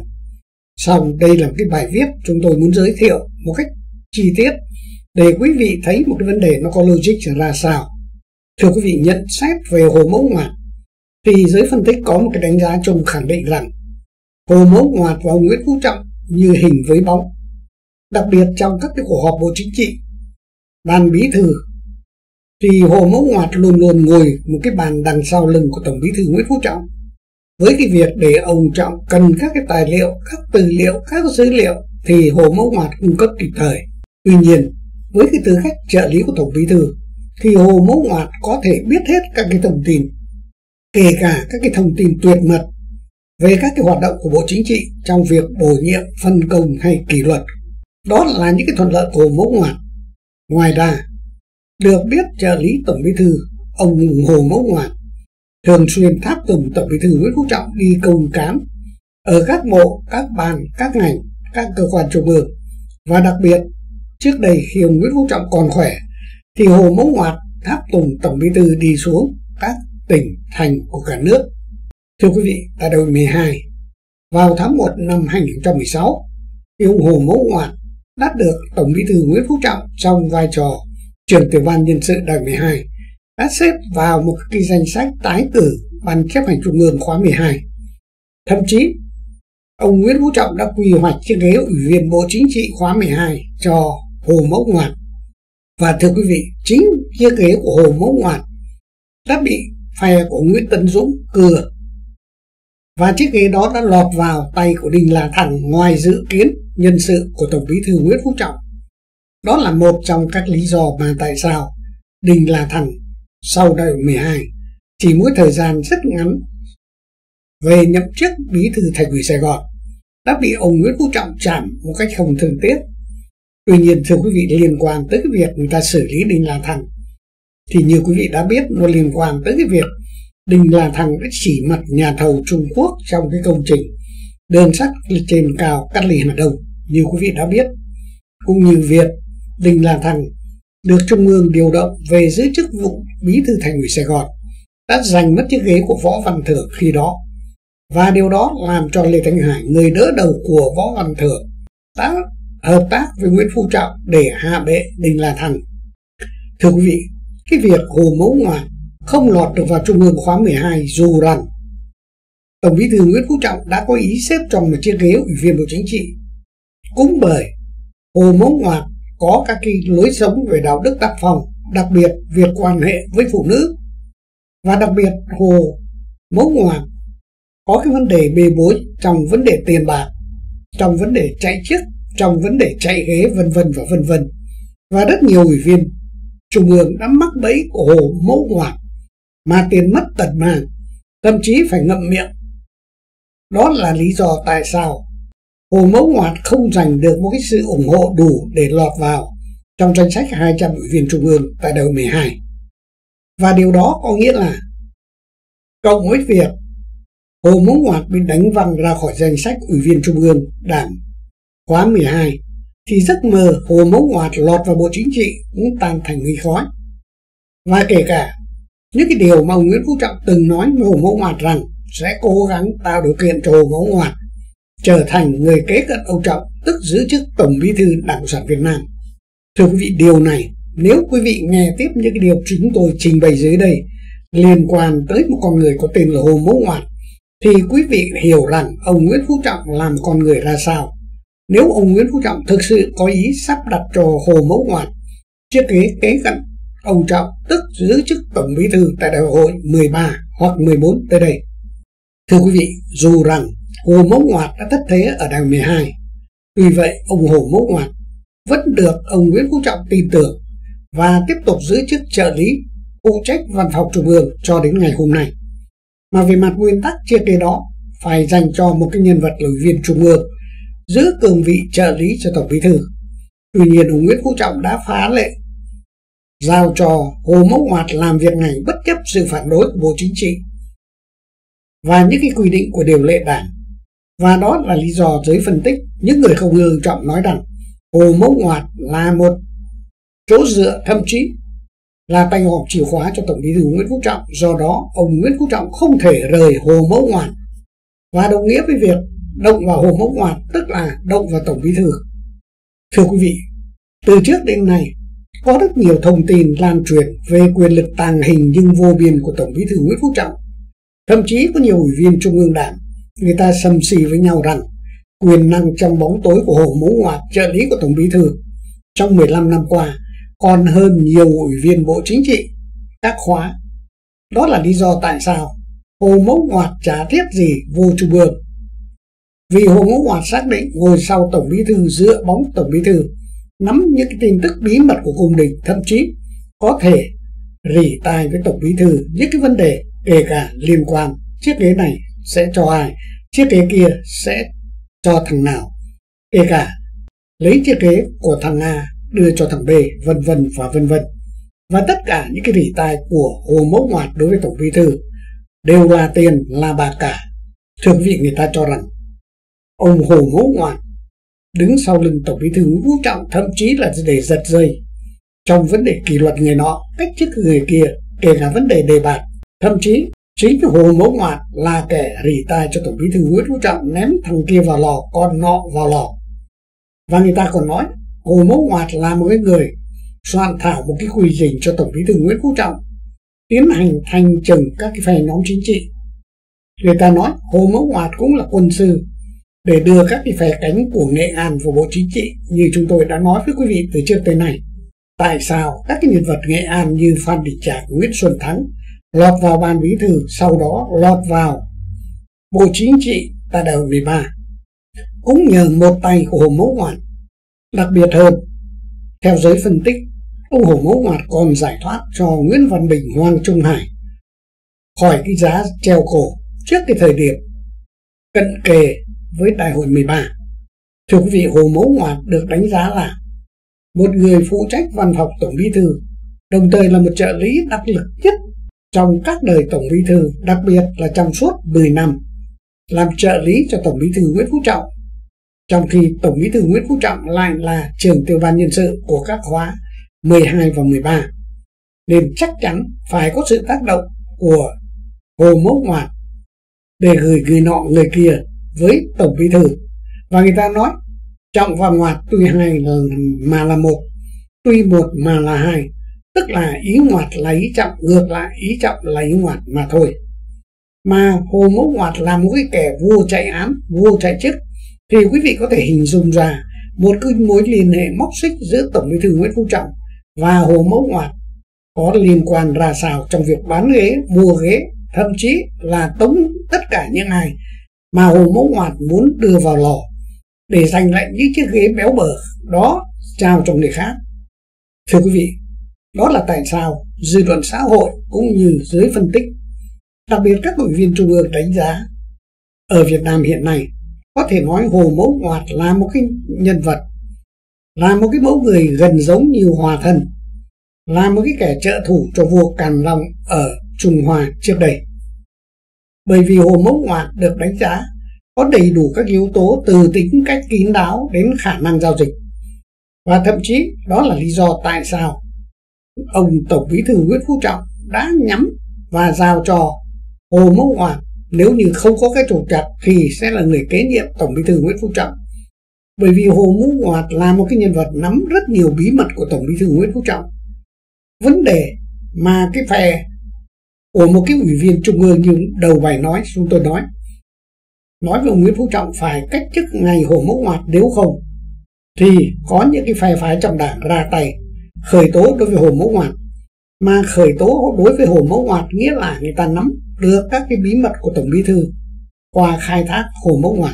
Song đây là một cái bài viết chúng tôi muốn giới thiệu một cách chi tiết để quý vị thấy một cái vấn đề nó có logic ra sao. Thưa quý vị, nhận xét về Hồ Mẫu Ngoạt thì giới phân tích có một cái đánh giá chung khẳng định rằng Hồ Mẫu Ngoạt và ông Nguyễn Phú Trọng như hình với bóng. Đặc biệt trong các cái cuộc họp Bộ Chính trị, ban bí thư, thì Hồ Mẫu Ngoạt luôn luôn ngồi một cái bàn đằng sau lưng của Tổng bí thư Nguyễn Phú Trọng, với cái việc để ông Trọng cần các cái tài liệu, các tư liệu, các dữ liệu thì Hồ Mẫu Ngoạt cung cấp kịp thời. Tuy nhiên, với cái tư cách trợ lý của Tổng bí thư thì Hồ Mẫu Ngoạt có thể biết hết các cái thông tin, kể cả các cái thông tin tuyệt mật về các cái hoạt động của Bộ Chính trị trong việc bổ nhiệm, phân công hay kỷ luật. Đó là những cái thuận lợi của Hồ Mẫu Ngoạt. Ngoài ra, được biết trợ lý Tổng bí thư ông Hồ Mẫu Ngoạt thường xuyên tháp tùng Tổng bí thư Nguyễn Phú Trọng đi công cán ở các bộ, các ban, các ngành, các cơ quan trung ương. Và đặc biệt, trước đây khi ông Nguyễn Phú Trọng còn khỏe, thì Hồ Mẫu Ngoạt tháp tùng Tổng bí thư đi xuống các tỉnh, thành của cả nước. Thưa quý vị, tại đại hội mười hai, vào tháng một năm hai nghìn không trăm mười sáu, thì ông Hồ Mẫu Ngoạt đã được Tổng bí thư Nguyễn Phú Trọng trong vai trò trưởng tiểu ban nhân sự đại hội mười hai đã xếp vào một cái danh sách tái cử ban chấp hành Trung ương khóa mười hai. Thậm chí, ông Nguyễn Phú Trọng đã quy hoạch chiếc ghế ủy viên Bộ Chính trị khóa mười hai cho Hồ Mẫu Ngoạt. Và thưa quý vị, chính chiếc ghế của Hồ Mẫu Ngoạt đã bị phe của Nguyễn Tấn Dũng cưa. Và chiếc ghế đó đã lọt vào tay của Đinh La Thăng ngoài dự kiến nhân sự của Tổng bí thư Nguyễn Phú Trọng. Đó là một trong các lý do mà tại sao Đinh La Thăng sau đại hội mười hai chỉ mỗi thời gian rất ngắn về nhậm chức bí thư Thành ủy Sài Gòn đã bị ông Nguyễn Phú Trọng chạm một cách không thương tiếc. Tuy nhiên, thưa quý vị, liên quan tới cái việc người ta xử lý Đinh La Thăng thì như quý vị đã biết, nó liên quan tới cái việc Đinh La Thăng đã chỉ mặt nhà thầu Trung Quốc trong cái công trình đường sắt trên cao Cát Linh Hà Đông, như quý vị đã biết, cũng như việc Đinh La Thăng được Trung ương điều động về giữ chức vụ bí thư Thành ủy Sài Gòn đã giành mất chiếc ghế của Võ Văn Thưởng khi đó. Và điều đó làm cho Lê Thanh Hải, người đỡ đầu của Võ Văn Thưởng, đã hợp tác với Nguyễn Phú Trọng để hạ bệ Đinh La Thăng. Thưa quý vị, cái việc Hồ Mẫu Ngoạt không lọt được vào Trung ương khóa mười hai dù rằng Tổng bí thư Nguyễn Phú Trọng đã có ý xếp trong một chiếc ghế ủy viên Bộ Chính trị, cũng bởi Hồ Mẫu Ngoạt có các cái lối sống về đạo đức tác phong, đặc biệt việc quan hệ với phụ nữ. Và đặc biệt Hồ Mẫu Ngoạt có cái vấn đề bê bối trong vấn đề tiền bạc, trong vấn đề chạy chức, trong vấn đề chạy ghế, vân vân và vân vân. Và rất nhiều ủy viên Trung ương đã mắc bẫy của Hồ Mẫu Ngoạt mà tiền mất tật mang, thậm chí phải ngậm miệng. Đó là lý do tại sao Hồ Mẫu Ngoạt không giành được một cái sự ủng hộ đủ để lọt vào trong danh sách hai trăm ủy viên Trung ương tại đại hội mười hai. Và điều đó có nghĩa là cộng với việc Hồ Mẫu Ngoạt bị đánh văng ra khỏi danh sách ủy viên Trung ương Đảng khóa mười hai, thì giấc mơ Hồ Mẫu Ngoạt lọt vào Bộ Chính trị cũng tan thành mây khói. Và kể cả những cái điều mà ông Nguyễn Phú Trọng từng nói với Hồ Mẫu Ngoạt rằng sẽ cố gắng tạo điều kiện cho Hồ Mẫu Ngoạt trở thành người kế cận ông Trọng, tức giữ chức Tổng bí thư Đảng Cộng sản Việt Nam, Thưa quý vị, điều này nếu quý vị nghe tiếp những cái điều chúng tôi trình bày dưới đây liên quan tới một con người có tên là Hồ Mẫu Ngoạt, thì quý vị hiểu rằng ông Nguyễn Phú Trọng làm con người ra sao. Nếu ông Nguyễn Phú Trọng thực sự có ý sắp đặt cho Hồ Mẫu Ngoạt chiếc ghế kế cận ông Trọng, tức giữ chức Tổng Bí thư tại Đại hội mười ba hoặc mười bốn tới đây. Thưa quý vị, dù rằng Hồ Mẫu Ngoạt đã thất thế ở Đại hội mười hai, tuy vậy ông Hồ Mẫu Ngoạt vẫn được ông Nguyễn Phú Trọng tin tưởng và tiếp tục giữ chức trợ lý phụ trách văn phòng Trung ương cho đến ngày hôm nay. Mà về mặt nguyên tắc, chiếc ghế đó phải dành cho một cái nhân vật là ủy viên Trung ương giữ cương vị trợ lý cho Tổng Bí thư. Tuy nhiên, ông Nguyễn Phú Trọng đã phá lệ giao cho Hồ Mẫu Ngoạt làm việc này bất chấp sự phản đối của Bộ Chính trị và những cái quy định của điều lệ đảng. Và đó là lý do giới phân tích, những người không ưa Trọng nói rằng Hồ Mẫu Ngoạt là một chỗ dựa, thậm chí là tay hòm chìa khóa cho Tổng Bí thư Nguyễn Phú Trọng. Do đó, ông Nguyễn Phú Trọng không thể rời Hồ Mẫu Ngoạt, và đồng nghĩa với việc động vào Hồ Mẫu Ngoạt tức là động vào Tổng Bí thư. Thưa quý vị, từ trước đến nay có rất nhiều thông tin lan truyền về quyền lực tàng hình nhưng vô biên của Tổng Bí thư Nguyễn Phú Trọng. Thậm chí có nhiều ủy viên Trung ương Đảng người ta sầm xì với nhau rằng quyền năng trong bóng tối của Hồ Mẫu Ngoạt, trợ lý của Tổng Bí thư trong mười lăm năm qua còn hơn nhiều ủy viên Bộ Chính trị các khóa. Đó là lý do tại sao Hồ Mẫu Ngoạt chả thiết gì vô Trung ương. Vì Hồ Mẫu Ngoạt xác định ngồi sau Tổng Bí thư, dựa bóng Tổng Bí thư, nắm những cái tin tức bí mật của cung đình, thậm chí có thể rỉ tai với Tổng Bí thư những cái vấn đề kể cả liên quan chiếc ghế này sẽ cho ai, chiếc ghế kia sẽ cho thằng nào, kể cả lấy chiếc ghế của thằng A đưa cho thằng B, vân vân và vân vân. Và tất cả những cái rỉ tai của Hồ Mẫu Ngoạt đối với Tổng Bí thư đều là tiền, là bạc cả. Thưa quý vị, người ta cho rằng ông Hồ Mẫu Ngoạt đứng sau lưng Tổng Bí thư Nguyễn Phú Trọng, thậm chí là để giật dây trong vấn đề kỷ luật người nọ, cách chức người kia, kể cả vấn đề đề bạt. Thậm chí chính Hồ Mẫu Ngoạt là kẻ rỉ tai cho Tổng Bí thư Nguyễn Phú Trọng ném thằng kia vào lò, con nọ vào lò. Và người ta còn nói Hồ Mẫu Ngoạt là một cái người soạn thảo một cái quy trình cho Tổng Bí thư Nguyễn Phú Trọng tiến hành thanh trừng các cái phe nhóm chính trị. Người ta nói Hồ Mẫu Ngoạt cũng là quân sư để đưa các cái phe cánh của Nghệ An vào Bộ Chính trị. Như chúng tôi đã nói với quý vị từ trước tới nay, tại sao các cái nhân vật Nghệ An như Phan Đình Trạc, Nguyễn Xuân Thắng lọt vào Ban Bí thư, sau đó lọt vào Bộ Chính trị tại Đại hội mười ba cũng nhờ một tay của Hồ Mẫu Ngoạt. Đặc biệt hơn, theo giới phân tích, ông Hồ Mẫu Ngoạt còn giải thoát cho Nguyễn Văn Bình, Hoàng Trung Hải khỏi cái giá treo cổ trước cái thời điểm cận kề với Đại hội mười ba. Thưa quý vị, Hồ Mẫu Ngoạt được đánh giá là một người phụ trách văn phòng Tổng Bí thư, đồng thời là một trợ lý đắc lực nhất trong các đời Tổng Bí thư, đặc biệt là trong suốt mười năm làm trợ lý cho Tổng Bí thư Nguyễn Phú Trọng, trong khi Tổng Bí thư Nguyễn Phú Trọng lại là trưởng tiểu ban nhân sự của các khóa mười hai và mười ba, nên chắc chắn phải có sự tác động của Hồ Mẫu Ngoạt để gửi người nọ người kia với Tổng Bí thư. Và người ta nói Trọng và Ngoạt tuy hai là, mà là một, tuy một mà là hai, tức là ý Ngoạt là ý Trọng, ngược lại ý Trọng là ý Ngoạt mà thôi. Mà Hồ Mẫu Ngoạt là một cái kẻ vua chạy án, vua chạy chức, thì quý vị có thể hình dung ra một cái mối liên hệ móc xích giữa Tổng Bí thư Nguyễn Phú Trọng và Hồ Mẫu Ngoạt có liên quan ra sao trong việc bán ghế, mua ghế, thậm chí là tống tất cả những ai mà Hồ Mẫu Ngoạt muốn đưa vào lò để giành lại những chiếc ghế béo bở đó trao cho người khác. Thưa quý vị, đó là tại sao dư luận xã hội cũng như giới phân tích, đặc biệt các ủy viên Trung ương đánh giá ở Việt Nam hiện nay, có thể nói Hồ Mẫu Ngoạt là một cái nhân vật, là một cái mẫu người gần giống như Hòa Thân, là một cái kẻ trợ thủ cho vua Càn Long ở Trung Hoa trước đây. Bởi vì Hồ Mẫu Ngoạt được đánh giá có đầy đủ các yếu tố từ tính cách kín đáo đến khả năng giao dịch. Và thậm chí đó là lý do tại sao ông Tổng Bí thư Nguyễn Phú Trọng đã nhắm và giao cho Hồ Mẫu Ngoạt, nếu như không có cái trục trặc thì sẽ là người kế nhiệm Tổng Bí thư Nguyễn Phú Trọng. Bởi vì Hồ Mẫu Ngoạt là một cái nhân vật nắm rất nhiều bí mật của Tổng Bí thư Nguyễn Phú Trọng. Vấn đề mà cái phe của một cái ủy viên trung ương như đầu bài nói, chúng tôi nói, nói về Nguyễn Phú Trọng phải cách chức ngày Hồ Mẫu Ngoạt, nếu không thì có những cái phe phái trong đảng ra tay khởi tố đối với Hồ Mẫu Ngoạt. Mà khởi tố đối với Hồ Mẫu Ngoạt nghĩa là người ta nắm được các cái bí mật của Tổng Bí thư qua khai thác Hồ Mẫu Ngoạt.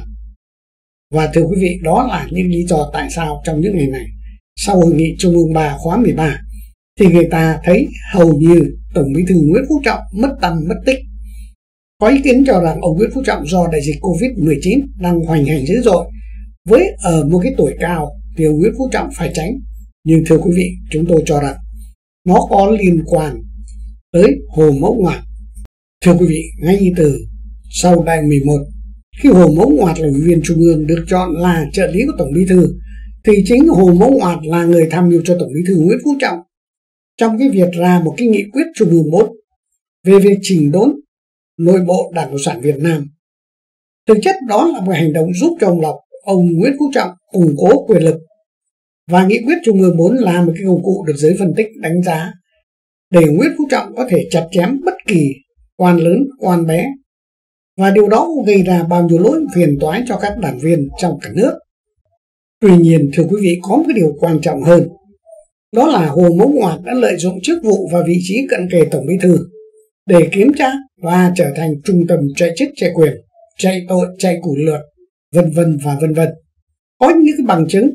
Và thưa quý vị, đó là những lý do tại sao trong những ngày này, sau hội nghị Trung ương ba khóa mười ba, thì người ta thấy hầu như Tổng Bí thư Nguyễn Phú Trọng mất tăm mất tích. Có ý kiến cho rằng ông Nguyễn Phú Trọng do đại dịch Covid mười chín đang hoành hành dữ dội, với ở một cái tuổi cao thì ông Nguyễn Phú Trọng phải tránh. Nhưng thưa quý vị, chúng tôi cho rằng nó có liên quan tới Hồ Mẫu Ngoạt. Thưa quý vị, ngay từ sau đại mười một, khi Hồ Mẫu Ngoạt là ủy viên trung ương được chọn là trợ lý của Tổng Bí thư, thì chính Hồ Mẫu Ngoạt là người tham mưu cho Tổng Bí thư Nguyễn Phú Trọng trong cái việc ra một cái nghị quyết Trung ương bốn về việc chỉnh đốn nội bộ Đảng Cộng sản Việt Nam. Thực chất đó là một hành động giúp cho ông Lộc, ông Nguyễn Phú Trọng củng cố quyền lực. Và nghị quyết Trung ương bốn là một cái công cụ được giới phân tích đánh giá để Nguyễn Phú Trọng có thể chặt chém bất kỳ quan lớn, quan bé. Và điều đó cũng gây ra bao nhiêu lỗi phiền toái cho các đảng viên trong cả nước. Tuy nhiên, thưa quý vị, có một cái điều quan trọng hơn. Đó là Hồ Mẫu Ngoạt đã lợi dụng chức vụ và vị trí cận kề Tổng Bí thư để kiếm trác và trở thành trung tâm chạy chức chạy quyền, chạy tội, chạy củ lượt, vân vân và vân vân. Có những cái bằng chứng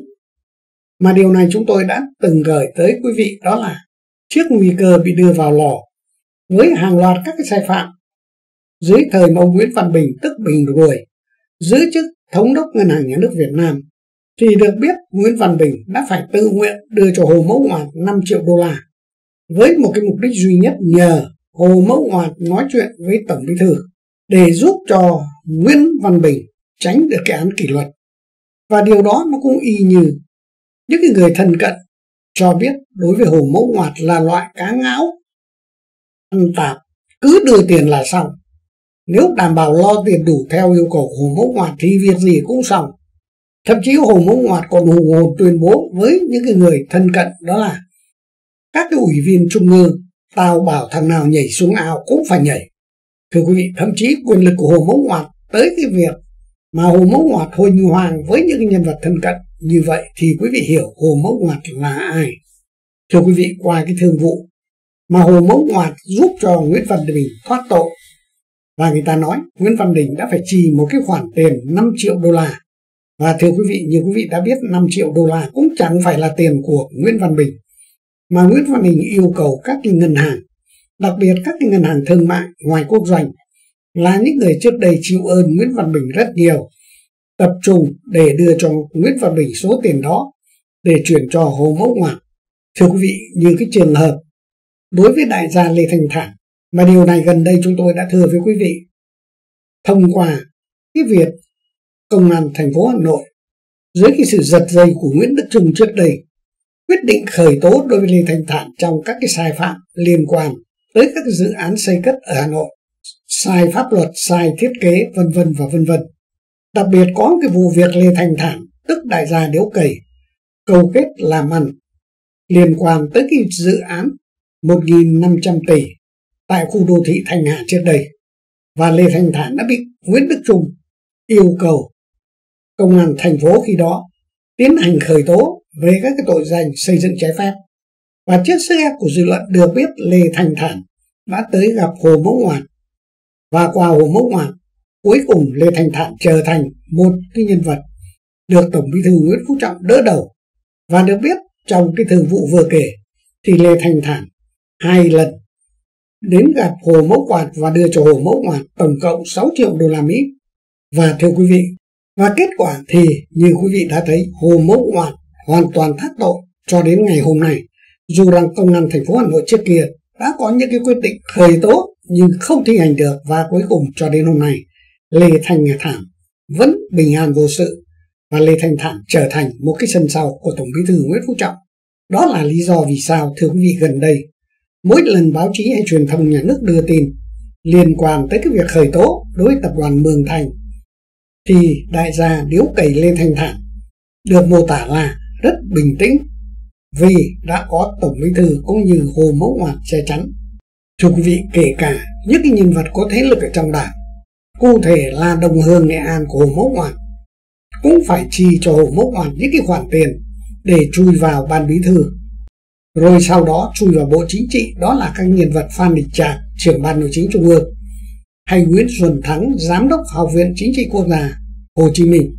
mà điều này chúng tôi đã từng gửi tới quý vị, đó là trước nguy cơ bị đưa vào lò với hàng loạt các cái sai phạm dưới thời ông Nguyễn Văn Bình, tức Bình Ruồi, giữ chức thống đốc Ngân hàng Nhà nước Việt Nam, thì được biết Nguyễn Văn Bình đã phải tự nguyện đưa cho Hồ Mẫu Ngoạt năm triệu đô la với một cái mục đích duy nhất, nhờ Hồ Mẫu Ngoạt nói chuyện với Tổng Bí thư để giúp cho Nguyễn Văn Bình tránh được cái án kỷ luật. Và điều đó nó cũng y như những cái người thân cận cho biết đối với Hồ Mẫu Ngoạt là loại cá ngáo ăn tạp, cứ đưa tiền là xong. Nếu đảm bảo lo tiền đủ theo yêu cầu của Hồ Mẫu Ngoạt thì việc gì cũng xong. Thậm chí Hồ Mẫu Ngoạt còn hùng hồn tuyên bố với những cái người thân cận, đó là các cái ủy viên trung ương, tao bảo thằng nào nhảy xuống ao cũng phải nhảy. Thưa quý vị, thậm chí quyền lực của Hồ Mẫu Ngoạt tới cái việc mà Hồ Mẫu Ngoạt huỳnh hoàng với những cái nhân vật thân cận như vậy thì quý vị hiểu Hồ Mẫu Ngoạt là ai. Thưa quý vị, qua cái thương vụ mà Hồ Mẫu Ngoạt giúp cho Nguyễn Văn Bình thoát tội, và người ta nói Nguyễn Văn Bình đã phải chi một cái khoản tiền năm triệu đô la. Và thưa quý vị, như quý vị đã biết, năm triệu đô la cũng chẳng phải là tiền của Nguyễn Văn Bình, mà Nguyễn Văn Bình yêu cầu các cái ngân hàng, đặc biệt các cái ngân hàng thương mại ngoài quốc doanh, là những người trước đây chịu ơn Nguyễn Văn Bình rất nhiều, tập trung để đưa cho Nguyễn Văn Bình số tiền đó để chuyển cho Hồ Mẫu Ngoạt. Thưa quý vị, như cái trường hợp đối với đại gia Lê Thanh Thản, mà điều này gần đây chúng tôi đã thừa với quý vị, thông qua cái việc Công an thành phố Hà Nội dưới cái sự giật dây của Nguyễn Đức Trung trước đây quyết định khởi tố đối với Lê Thanh Thản trong các cái sai phạm liên quan tới các cái dự án xây cất ở Hà Nội, sai pháp luật, sai thiết kế, vân vân và vân vân. Đặc biệt có một cái vụ việc Lê Thanh Thản, tức đại gia Điếu Cày, câu kết làm ăn liên quan tới cái dự án một nghìn năm trăm tỷ tại khu đô thị Thanh Hà trước đây. Và Lê Thanh Thản đã bị Nguyễn Đức Trung yêu cầu Công an thành phố khi đó tiến hành khởi tố về các cái tội danh xây dựng trái phép. Và trước sức ép của dư luận, được biết Lê Thanh Thản đã tới gặp Hồ Mẫu Ngoạt, và qua Hồ Mẫu Ngoạt, cuối cùng Lê Thanh Thản trở thành một cái nhân vật được Tổng Bí thư Nguyễn Phú Trọng đỡ đầu. Và được biết trong cái thương vụ vừa kể thì Lê Thanh Thản hai lần đến gặp Hồ Mẫu Ngoạt và đưa cho Hồ Mẫu Ngoạt tổng cộng sáu triệu đô la Mỹ. Và thưa quý vị, và kết quả thì như quý vị đã thấy, Hồ Mẫu Ngoạt hoàn toàn thác tội cho đến ngày hôm nay. Dù rằng Công an thành phố Hà Nội trước kia đã có những cái quyết định khởi tố nhưng không thi hành được, và cuối cùng cho đến hôm nay Lê Thanh Thản vẫn bình an vô sự, và Lê Thanh Thản trở thành một cái sân sau của Tổng Bí thư Nguyễn Phú Trọng. Đó là lý do vì sao, thưa quý vị, gần đây mỗi lần báo chí hay truyền thông nhà nước đưa tin liên quan tới cái việc khởi tố đối với tập đoàn Mường Thành thì đại gia Điếu Cày Lê Thanh Thản được mô tả là rất bình tĩnh vì đã có Tổng Bí thư cũng như Hồ Mẫu Ngoạt che chắn. Thưa quý vị, kể cả những cái nhân vật có thế lực ở trong đảng, cụ thể là đồng hương Nghệ An của Hồ Mẫu Ngoạt, cũng phải chi cho Hồ Mẫu Ngoạt những cái khoản tiền để chui vào ban bí thư, rồi sau đó chui vào Bộ Chính trị. Đó là các nhân vật Phan Đình Trạc, trưởng ban nội chính trung ương, hay Nguyễn Xuân Thắng, giám đốc Học viện Chính trị Quốc gia Hồ Chí Minh.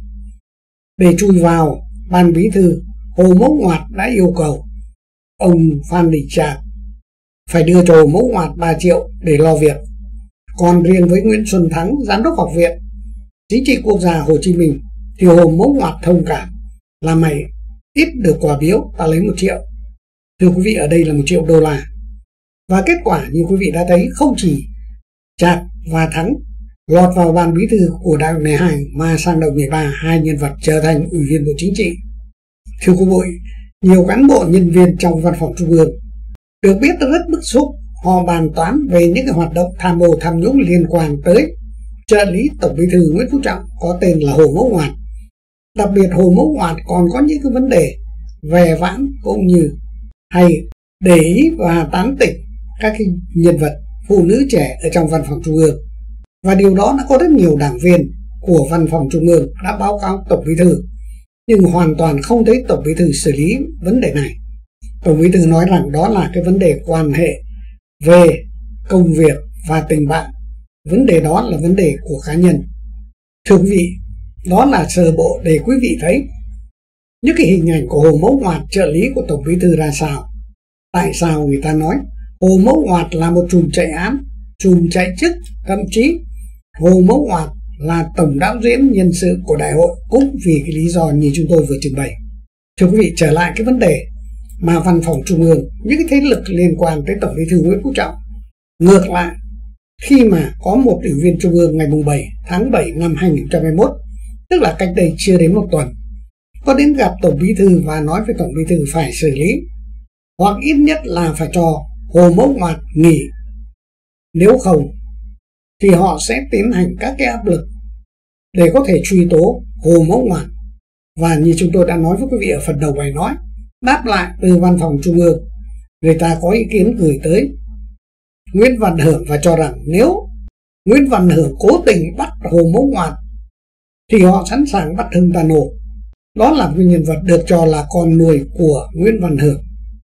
Để chui vào ban bí thư, Hồ Mẫu Ngoạt đã yêu cầu ông Phan Đình Trạc phải đưa cho Hồ Mẫu Ngoạt ba triệu để lo việc. Còn riêng với Nguyễn Xuân Thắng, giám đốc Học viện Chính trị Quốc gia Hồ Chí Minh, thì Hồ Mẫu Ngoạt thông cảm là mày ít được quà biếu, ta lấy một triệu. Thưa quý vị, ở đây là một triệu đô la. Và kết quả như quý vị đã thấy, không chỉ Trạc và Thắng lọt vào ban bí thư của đại hội mười hai mà sang đại hội mười ba, hai nhân vật trở thành ủy viên Bộ Chính trị. Thưa quý vị, nhiều cán bộ nhân viên trong văn phòng trung ương được biết rất bức xúc. Họ bàn toán về những cái hoạt động tham ô tham nhũng liên quan tới trợ lý Tổng Bí thư Nguyễn Phú Trọng có tên là Hồ Mẫu Ngoạt. Đặc biệt Hồ Mẫu Ngoạt còn có những cái vấn đề về vãn cũng như hay để ý và tán tỉnh các cái nhân vật phụ nữ trẻ ở trong văn phòng trung ương. Và điều đó đã có rất nhiều đảng viên của văn phòng trung ương đã báo cáo Tổng Bí thư, nhưng hoàn toàn không thấy Tổng Bí thư xử lý vấn đề này. Tổng Bí thư nói rằng đó là cái vấn đề quan hệ về công việc và tình bạn. Vấn đề đó là vấn đề của cá nhân. Thưa quý vị, đó là sơ bộ để quý vị thấy những cái hình ảnh của Hồ Mẫu Ngoạt, trợ lý của Tổng Bí thư ra sao. Tại sao người ta nói Hồ Mẫu Ngoạt là một chùm chạy án, chùm chạy chức, thậm chí Hồ Mẫu Ngoạt là tổng đạo diễn nhân sự của đại hội, cũng vì cái lý do như chúng tôi vừa trình bày. Thưa quý vị, trở lại cái vấn đề mà văn phòng trung ương, những cái thế lực liên quan tới Tổng Bí thư Nguyễn Phú Trọng. Ngược lại, khi mà có một ủy viên trung ương ngày bảy tháng bảy năm hai nghìn không trăm hai mươi mốt, tức là cách đây chưa đến một tuần, có đến gặp Tổng Bí thư và nói với Tổng Bí thư phải xử lý, hoặc ít nhất là phải cho Hồ Mẫu Ngoạt nghỉ. Nếu không thì họ sẽ tiến hành các cái áp lực để có thể truy tố Hồ Mẫu Ngoạt. Và như chúng tôi đã nói với quý vị ở phần đầu bài nói, đáp lại từ văn phòng trung ương, người ta có ý kiến gửi tới Nguyễn Văn Hưởng và cho rằng nếu Nguyễn Văn Hưởng cố tình bắt Hồ Mẫu Ngoạt thì họ sẵn sàng bắt Hưng Ta Nổ. Đó là một nhân vật được cho là con nuôi của Nguyễn Văn Hưởng.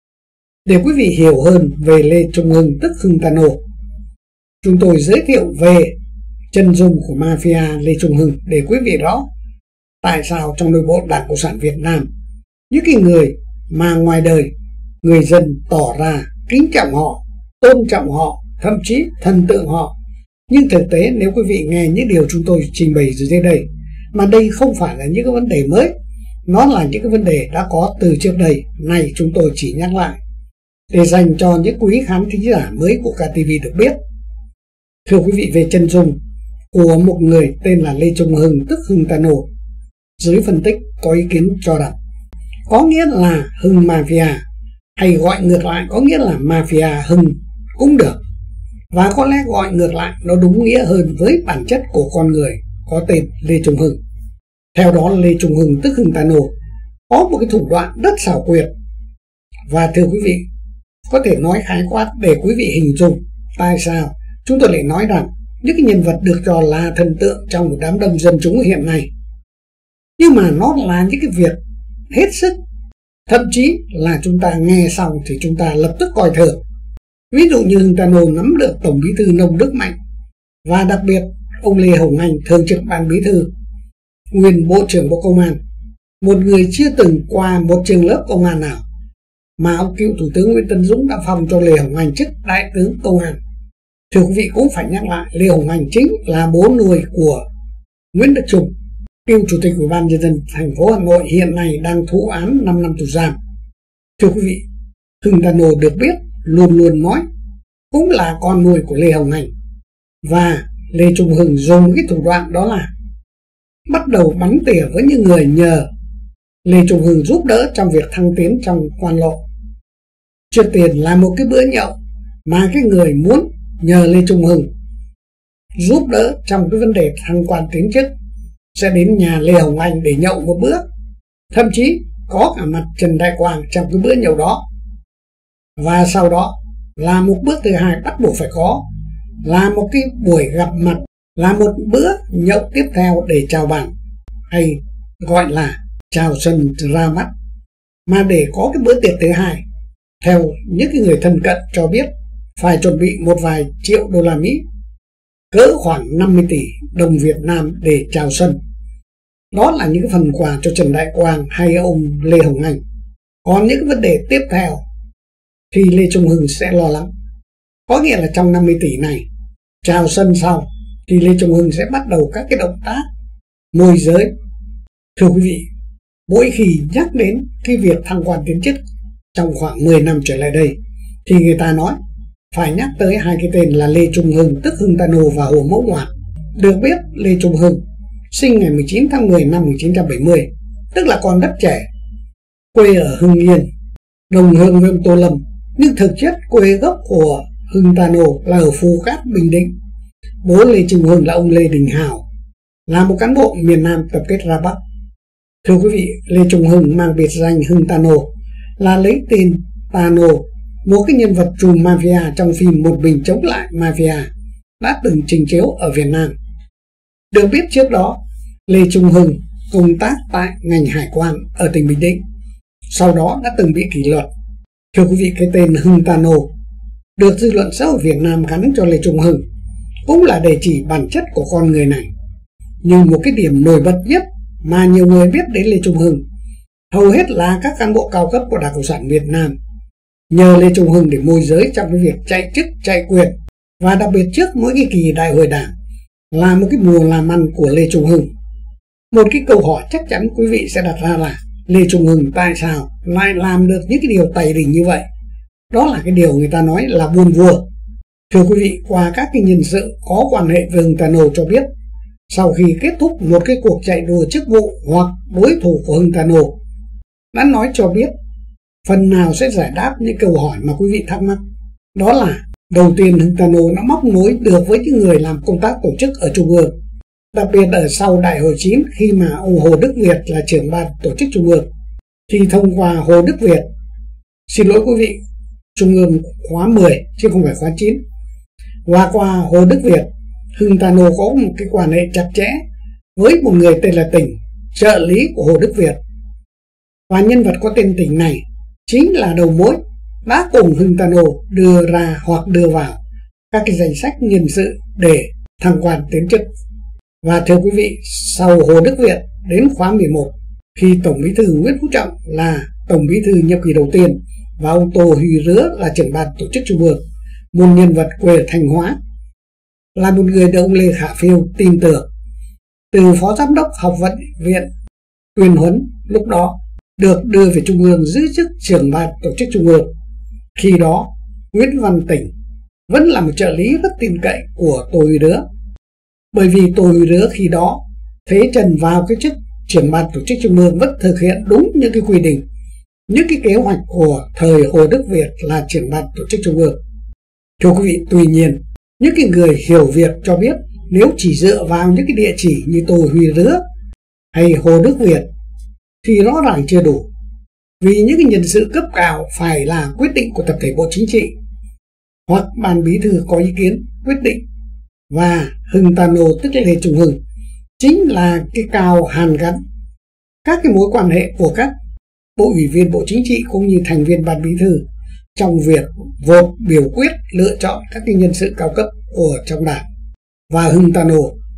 Để quý vị hiểu hơn về Lê Trung Hưng tức Hưng Ta Nổ, chúng tôi giới thiệu về chân dung của mafia Lê Trung Hưng để quý vị rõ tại sao trong nội bộ Đảng Cộng sản Việt Nam, những cái người mà ngoài đời người dân tỏ ra kính trọng họ, tôn trọng họ, thậm chí thần tượng họ, nhưng thực tế nếu quý vị nghe những điều chúng tôi trình bày dưới đây, mà đây không phải là những cái vấn đề mới, nó là những cái vấn đề đã có từ trước đây, này chúng tôi chỉ nhắc lại để dành cho những quý khán thính giả mới của ca tê vê được biết. Thưa quý vị, về chân dung của một người tên là Lê Trung Hưng tức Hưng Ta Nổ, dưới phân tích có ý kiến cho rằng có nghĩa là Hưng Mafia, hay gọi ngược lại có nghĩa là Mafia Hưng cũng được, và có lẽ gọi ngược lại nó đúng nghĩa hơn với bản chất của con người có tên Lê Trung Hưng. Theo đó, Lê Trung Hưng tức Hưng Ta Nổ có một cái thủ đoạn rất xảo quyệt. Và thưa quý vị, có thể nói khái quát để quý vị hình dung tại sao chúng tôi lại nói rằng những cái nhân vật được cho là thần tượng trong một đám đông dân chúng hiện nay, nhưng mà nó là những cái việc hết sức, thậm chí là chúng ta nghe xong thì chúng ta lập tức coi thường. Ví dụ như Hưng Ta Nổ nắm được Tổng Bí thư Nông Đức Mạnh, và đặc biệt ông Lê Hồng Anh, thường trực ban bí thư, nguyên Bộ trưởng Bộ Công an, một người chưa từng qua một trường lớp công an nào, mà ông cựu Thủ tướng Nguyễn Tấn Dũng đã phong cho Lê Hồng Anh chức Đại tướng Công an. Thưa quý vị, cũng phải nhắc lại, Lê Hồng Anh chính là bố nuôi của Nguyễn Đức Chung, cựu Chủ tịch Ủy ban Nhân dân thành phố Hà Nội, hiện nay đang thụ án năm năm tù giam. Thưa quý vị, Hưng Ta Nổ được biết luôn luôn nói cũng là con nuôi của Lê Hồng Anh, và Lê Trung Hưng dùng cái thủ đoạn đó là bắt đầu bắn tỉa với những người nhờ Lê Trung Hưng giúp đỡ trong việc thăng tiến trong quan lộ. Trước tiên là một cái bữa nhậu mà cái người muốn nhờ Lê Trung Hưng giúp đỡ trong cái vấn đề thăng quan tiến chức sẽ đến nhà Lê Hồng Anh để nhậu một bữa. thậm chí có cả mặt Trần Đại Quang trong cái bữa nhậu đó. Và sau đó là một bước thứ hai bắt buộc phải có, là một cái buổi gặp mặt, là một bữa nhậu tiếp theo để chào bạn, hay gọi là chào sân ra mắt. Mà để có cái bữa tiệc thứ hai, theo những cái người thân cận cho biết, phải chuẩn bị một vài triệu đô la Mỹ, cỡ khoảng năm mươi tỷ đồng Việt Nam để chào sân. Đó là những cái phần quà cho Trần Đại Quang hay ông Lê Hồng Anh. Còn những cái vấn đề tiếp theo thì Lê Trung Hưng sẽ lo lắng. Có nghĩa là trong năm mươi tỷ này, chào sân xong thì Lê Trung Hưng sẽ bắt đầu các cái động tác môi giới. Thưa quý vị, mỗi khi nhắc đến cái việc thăng quan tiến chức trong khoảng mười năm trở lại đây, thì người ta nói phải nhắc tới hai cái tên là Lê Trung Hưng, tức Hưng Tano, và Hồ Mẫu Ngoạn. Được biết Lê Trung Hưng sinh ngày mười chín tháng mười năm một nghìn chín trăm bảy mươi, tức là còn rất trẻ, quê ở Hưng Yên, đồng hương với ông Tô Lâm, nhưng thực chất quê gốc của Hưng Tano là ở Phú Cát, Bình Định. Bố Lê Trung Hưng là ông Lê Đình Hào, là một cán bộ miền Nam tập kết ra Bắc. Thưa quý vị, Lê Trung Hưng mang biệt danh Hưng Tano là lấy tên Tano, một cái nhân vật trùm mafia trong phim Một Mình Chống Lại Mafia đã từng trình chiếu ở Việt Nam. Được biết trước đó, Lê Trung Hưng công tác tại ngành hải quan ở tỉnh Bình Định, sau đó đã từng bị kỷ luật. Thưa quý vị, cái tên Hưng Tano được dư luận xã hội Việt Nam gắn cho Lê Trung Hưng cũng là để chỉ bản chất của con người này. Nhưng một cái điểm nổi bật nhất mà nhiều người biết đến Lê Trung Hưng hầu hết là các cán bộ cao cấp của Đảng Cộng sản Việt Nam nhờ Lê Trung Hưng để môi giới trong cái việc chạy chức chạy quyền. Và đặc biệt trước mỗi cái kỳ đại hội đảng là một cái mùa làm ăn của Lê Trung Hưng. Một cái câu hỏi chắc chắn quý vị sẽ đặt ra là Lê Trung Hưng tại sao lại làm được những cái điều tày đình như vậy? Đó là cái điều người ta nói là buôn vua. Thưa quý vị, qua các cái nhân sự có quan hệ với Hưng Tano cho biết, sau khi kết thúc một cái cuộc chạy đua chức vụ hoặc đối thủ của Hưng Tano đã nói cho biết phần nào sẽ giải đáp những câu hỏi mà quý vị thắc mắc. Đó là đầu tiên Hưng Tano đã móc nối được với những người làm công tác tổ chức ở Trung ương, đặc biệt ở sau đại hội chín khi mà ông Hồ Đức Việt là trưởng ban tổ chức Trung ương, thì thông qua Hồ Đức Việt, xin lỗi quý vị, Trung ương khóa mười chứ không phải khóa chín, và qua Hồ Đức Việt, Hưng Tano có một cái quan hệ chặt chẽ với một người tên là Tỉnh, trợ lý của Hồ Đức Việt. Và nhân vật có tên Tỉnh này chính là đầu mối đã cùng Hưng Tano đưa ra hoặc đưa vào các cái danh sách nhân sự để thăng quan tiến chức. Và thưa quý vị, sau Hồ Đức Việt đến khóa mười một, khi Tổng Bí thư Nguyễn Phú Trọng là Tổng Bí thư nhiệm kỳ đầu tiên và ông Tô Huy Rứa là trưởng ban tổ chức Trung ương, một nhân vật quê Thanh Hóa, là một người được ông Lê Khả Phiêu tin tưởng, từ phó giám đốc học vận viện Tuyên Huấn lúc đó được đưa về Trung ương giữ chức trưởng ban tổ chức Trung ương. Khi đó Nguyễn Văn Tỉnh vẫn là một trợ lý rất tin cậy của Tô Huy Rứa, bởi vì Tô Huy Rứa khi đó thế chân vào cái chức trưởng ban tổ chức Trung ương vẫn thực hiện đúng những cái quy định, những cái kế hoạch của thời Hồ Đức Việt là trưởng ban tổ chức Trung ương. Thưa quý vị, tuy nhiên những cái người hiểu việc cho biết nếu chỉ dựa vào những cái địa chỉ như Tô Huy Rứa hay Hồ Đức Việt thì rõ ràng chưa đủ, vì những cái nhân sự cấp cao phải là quyết định của tập thể Bộ Chính trị hoặc ban bí thư có ý kiến quyết định, và Hưng Tano tức là Lê Trung Hưng chính là cái cao hàn gắn các cái mối quan hệ của các bộ ủy viên Bộ Chính trị cũng như thành viên ban bí thư trong việc vote biểu quyết lựa chọn các cái nhân sự cao cấp của trong đảng. Và Hưng Tano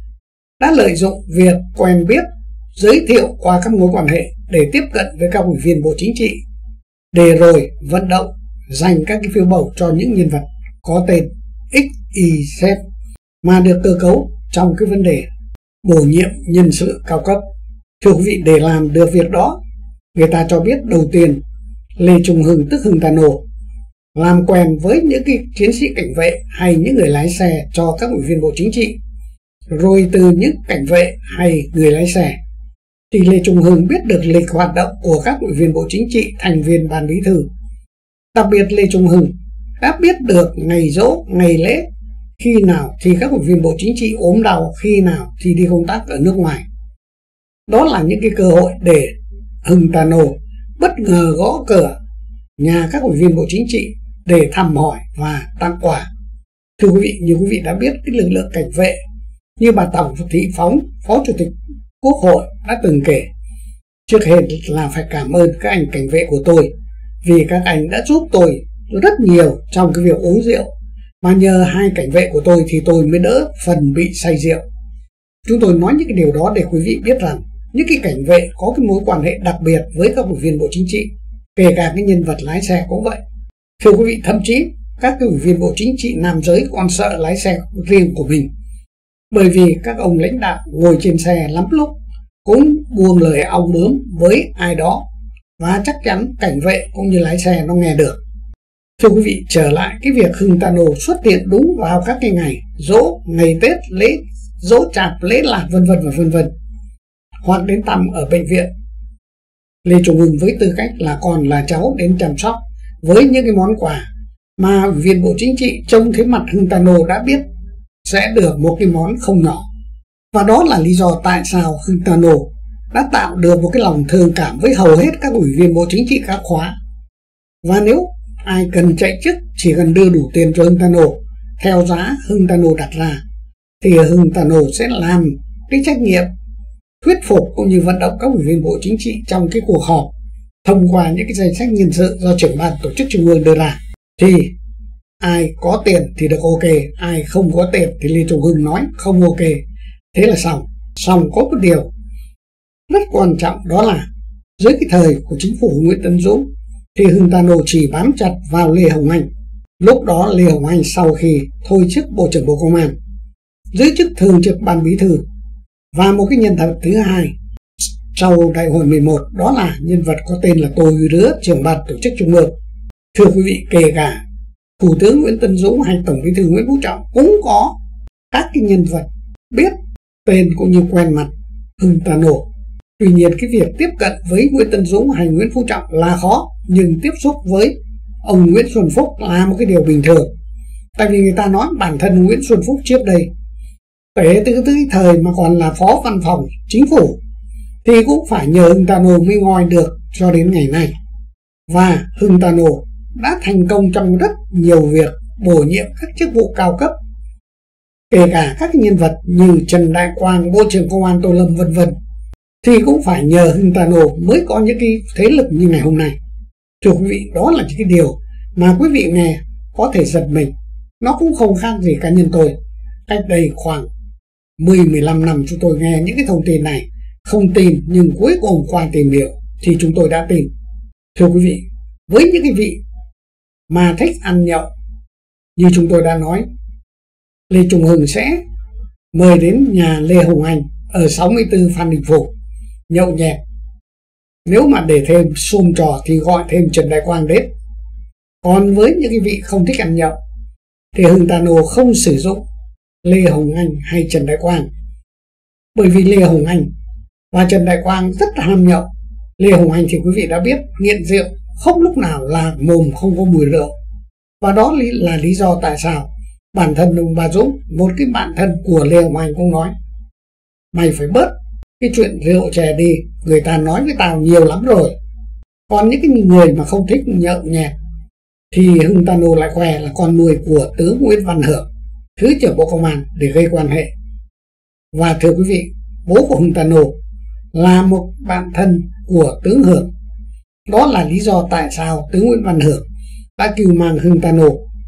đã lợi dụng việc quen biết, giới thiệu qua các mối quan hệ để tiếp cận với các ủy viên Bộ Chính trị, để rồi vận động dành các cái phiếu bầu cho những nhân vật có tên ích y zét mà được cơ cấu trong cái vấn đề bổ nhiệm nhân sự cao cấp. Thưa quý vị, để làm được việc đó, người ta cho biết đầu tiên Lê Trung Hưng tức Hưng Tano làm quen với những cái chiến sĩ cảnh vệ hay những người lái xe cho các ủy viên Bộ Chính trị, rồi từ những cảnh vệ hay người lái xe thì Lê Trung Hưng biết được lịch hoạt động của các ủy viên Bộ Chính trị, thành viên ban bí thư. Đặc biệt Lê Trung Hưng đã biết được ngày giỗ, ngày lễ, khi nào thì các ủy viên Bộ Chính trị ốm đau, khi nào thì đi công tác ở nước ngoài. Đó là những cái cơ hội để Hưng Tano bất ngờ gõ cửa nhà các ủy viên Bộ Chính trị để thăm hỏi và tặng quà. Thưa quý vị, như quý vị đã biết, cái lực lượng cảnh vệ như bà Tổng Thị Phóng, Phó Chủ tịch Quốc hội đã từng kể, trước hết là phải cảm ơn các anh cảnh vệ của tôi, vì các anh đã giúp tôi rất nhiều trong cái việc uống rượu, mà nhờ hai cảnh vệ của tôi thì tôi mới đỡ phần bị say rượu. Chúng tôi nói những cái điều đó để quý vị biết rằng những cái cảnh vệ có cái mối quan hệ đặc biệt với các ủy viên Bộ Chính trị, kể cả cái nhân vật lái xe cũng vậy. Thưa quý vị, thậm chí các cái ủy viên Bộ Chính trị nam giới còn sợ lái xe riêng của mình, bởi vì các ông lãnh đạo ngồi trên xe lắm lúc cũng buông lời ong bướm với ai đó, và chắc chắn cảnh vệ cũng như lái xe nó nghe được. Thưa quý vị, trở lại cái việc Hưng Tano xuất hiện đúng vào các cái ngày dỗ, ngày Tết, lễ dỗ chạp, lễ lạt vân vân và vân vân, hoặc đến thăm ở bệnh viện. Lê Trung Hưng với tư cách là con là cháu đến chăm sóc với những cái món quà mà ủy viên Bộ Chính trị trông thấy mặt Hưng Tano đã biết sẽ được một cái món không nhỏ. Và đó là lý do tại sao Hưng Tano đã tạo được một cái lòng thương cảm với hầu hết các ủy viên Bộ Chính trị các khóa. Và nếu ai cần chạy chức chỉ cần đưa đủ tiền cho Hưng Tano theo giá Hưng Tano đặt ra, thì Hưng Tano sẽ làm cái trách nhiệm thuyết phục cũng như vận động các ủy viên Bộ Chính trị trong cái cuộc họp thông qua những cái danh sách nhân sự do trưởng ban tổ chức trung ương đưa ra. Thì ai có tiền thì được ok, ai không có tiền thì Lê Trung Hưng nói không ok, thế là xong. Xong có một điều rất quan trọng, đó là dưới cái thời của chính phủ Nguyễn Tấn Dũng thì Hưng Tano chỉ bám chặt vào Lê Hồng Anh. Lúc đó Lê Hồng Anh sau khi thôi chức Bộ trưởng Bộ Công an, giữ chức thường trực Ban Bí thư. Và một cái nhân vật thứ hai sau đại hội mười một, đó là nhân vật có tên là Tô Huy Rứa, trưởng ban tổ chức trung ương. Thưa quý vị, kể cả Thủ tướng Nguyễn Tấn Dũng hay Tổng Bí thư Nguyễn Phú Trọng cũng có các cái nhân vật biết tên cũng như quen mặt Hưng Tano. Tuy nhiên cái việc tiếp cận với Nguyễn Tấn Dũng hay Nguyễn Phú Trọng là khó, nhưng tiếp xúc với ông Nguyễn Xuân Phúc là một cái điều bình thường. Tại vì người ta nói bản thân Nguyễn Xuân Phúc trước đây, kể từ cái thời mà còn là phó văn phòng chính phủ, thì cũng phải nhờ Hưng Tano mới ngoi được cho đến ngày nay. Và Hưng Tano đã thành công trong rất nhiều việc bổ nhiệm các chức vụ cao cấp, kể cả các nhân vật như Trần Đại Quang, Bộ trưởng Công an Tô Lâm vân vân, thì cũng phải nhờ Hưng Tano mới có những cái thế lực như ngày hôm nay. Thưa quý vị, đó là những cái điều mà quý vị nghe có thể giật mình. Nó cũng không khác gì cá nhân tôi. Cách đây khoảng mười mười lăm năm chúng tôi nghe những cái thông tin này không tin, nhưng cuối cùng qua tìm hiểu thì chúng tôi đã tin. Thưa quý vị, với những cái vị mà thích ăn nhậu như chúng tôi đã nói, Lê Trung Hưng sẽ mời đến nhà Lê Hồng Anh ở sáu mươi tư Phan Đình Phùng nhậu nhẹt. Nếu mà để thêm xôm trò thì gọi thêm Trần Đại Quang đến. Còn với những cái vị không thích ăn nhậu thì Hưng Tano không sử dụng Lê Hồng Anh hay Trần Đại Quang, bởi vì Lê Hồng Anh và Trần Đại Quang rất ham nhậu. Lê Hồng Anh thì quý vị đã biết, nghiện rượu, không lúc nào là mồm không có mùi rượu. Và đó là lý do tại sao bản thân ông bà Dũng, một cái bạn thân của Lê Hồng Anh cũng nói, mày phải bớt cái chuyện rượu chè đi, người ta nói với tao nhiều lắm rồi. Còn những cái người mà không thích nhậu nhẹt thì Hưng Tano lại khoe là con nuôi của tướng Nguyễn Văn Hưởng, Thứ trưởng Bộ Công an, để gây quan hệ. Và thưa quý vị, bố của Hưng Tano là một bạn thân của tướng Hưởng. Đó là lý do tại sao tướng Nguyễn Văn Hưởng đã cưu mang Hưng Tano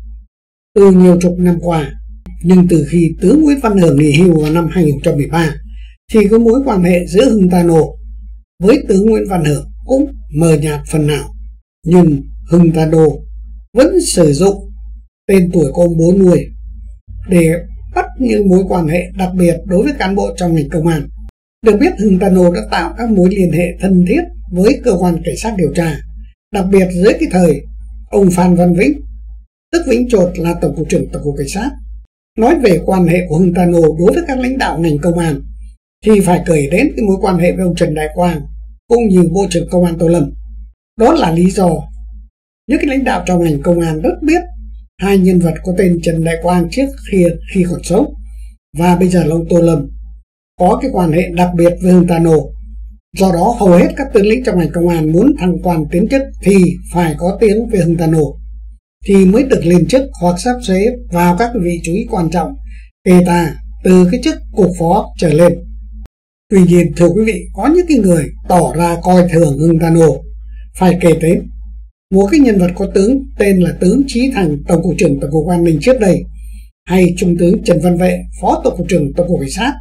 từ nhiều chục năm qua. Nhưng từ khi tướng Nguyễn Văn Hưởng nghỉ hưu vào năm hai nghìn không trăm mười ba thì có mối quan hệ giữa Hưng Tano với tướng Nguyễn Văn Hưởng cũng mờ nhạt phần nào. Nhưng Hưng Tano vẫn sử dụng tên tuổi của ông bố nuôi để bắt những mối quan hệ đặc biệt đối với cán bộ trong ngành công an. Được biết, Hưng Tano đã tạo các mối liên hệ thân thiết với cơ quan cảnh sát điều tra, đặc biệt dưới cái thời ông Phan Văn Vĩnh, tức Vĩnh Chột, là Tổng cục trưởng Tổng cục Cảnh sát. Nói về quan hệ của Hưng Tano đối với các lãnh đạo ngành công an thì phải kể đến cái mối quan hệ với ông Trần Đại Quang cũng như Bộ trưởng Công an Tô Lâm. Đó là lý do những cái lãnh đạo trong ngành công an rất biết hai nhân vật có tên Trần Đại Quang trước khi khi còn sống và bây giờ là ông Tô Lâm có cái quan hệ đặc biệt với Hưng Tano. Do đó hầu hết các tướng lĩnh trong ngành công an muốn thăng quan tiến chức thì phải có tiếng về Hưng Ta Nô thì mới được lên chức hoặc sắp xếp vào các vị trí quan trọng, kể cả từ cái chức cục phó trở lên. Tuy nhiên thưa quý vị, có những cái người tỏ ra coi thường Hưng Ta Nô. Phải kể đến một cái nhân vật có tướng tên là tướng Chí Thành, Tổng cục trưởng Tổng cục An ninh trước đây, hay Trung tướng Trần Văn Vệ, Phó Tổng cục trưởng Tổng cục Cảnh sát,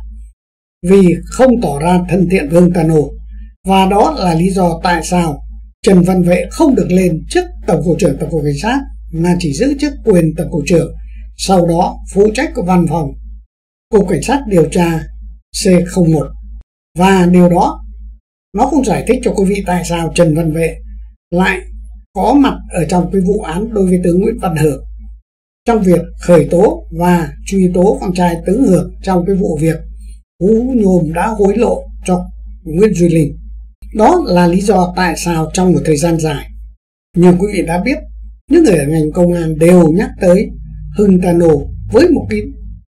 vì không tỏ ra thân thiện với Hưng Ta Nô. Và đó là lý do tại sao Trần Văn Vệ không được lên chức Tổng cục trưởng Tổng cục Cảnh sát mà chỉ giữ chức quyền Tổng cục trưởng, sau đó phụ trách của văn phòng Cục Cảnh sát điều tra C không một. Và điều đó nó cũng giải thích cho quý vị tại sao Trần Văn Vệ lại có mặt ở trong cái vụ án đối với tướng Nguyễn Văn Hưởng, trong việc khởi tố và truy tố con trai tướng Hưởng trong cái vụ việc hú nhôm đã hối lộ cho Nguyễn Duy Linh. Đó là lý do tại sao trong một thời gian dài, như quý vị đã biết, những người ở ngành công an đều nhắc tới Hưng Ta Nô với một cái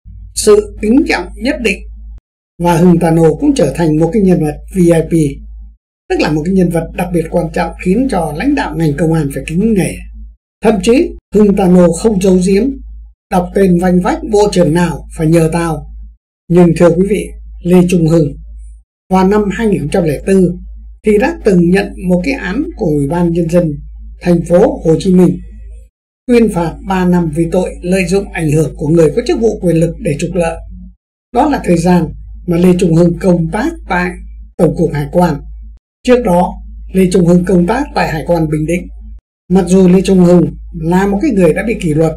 sự kính trọng nhất định. Và Hưng Ta Nô cũng trở thành một cái nhân vật V I P, tức là một cái nhân vật đặc biệt quan trọng khiến cho lãnh đạo ngành công an phải kính nể. Thậm chí Hưng Ta Nô không giấu giếm, đọc tên vanh vách bộ trưởng nào phải nhờ tao. Nhưng thưa quý vị, Lê Trung Hưng vào năm hai nghìn không trăm lẻ bốn thì đã từng nhận một cái án của Ủy ban Nhân dân thành phố Hồ Chí Minh, tuyên phạt ba năm vì tội lợi dụng ảnh hưởng của người có chức vụ quyền lực để trục lợi. Đó là thời gian mà Lê Trung Hưng công tác tại Tổng cục Hải quan. Trước đó, Lê Trung Hưng công tác tại Hải quan Bình Định. Mặc dù Lê Trung Hưng là một cái người đã bị kỷ luật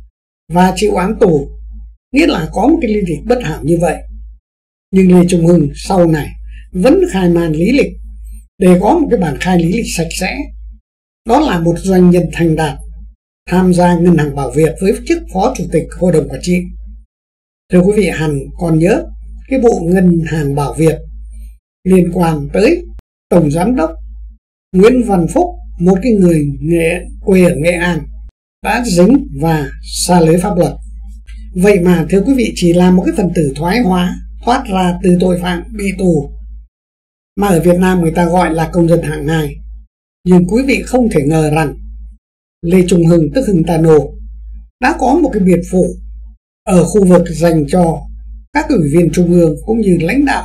và chịu án tù, nghĩa là có một cái lý lịch bất hảo như vậy, nhưng Lê Trung Hưng sau này vẫn khai man lý lịch để có một cái bản khai lý lịch sạch sẽ. Đó là một doanh nhân thành đạt, tham gia Ngân hàng Bảo Việt với chức Phó Chủ tịch Hội đồng Quản trị. Thưa quý vị hẳn còn nhớ cái vụ Ngân hàng Bảo Việt liên quan tới Tổng Giám đốc Nguyễn Văn Phúc, một cái người nghệ, quê ở Nghệ An, đã dính và xa lưới pháp luật. Vậy mà thưa quý vị, chỉ là một cái phần tử thoái hóa thoát ra từ tội phạm bị tù mà ở Việt Nam người ta gọi là công dân hạng hai. Nhưng quý vị không thể ngờ rằng Lê Trung Hưng, tức Hưng Ta Nô, đã có một cái biệt phủ ở khu vực dành cho các ủy viên trung ương cũng như lãnh đạo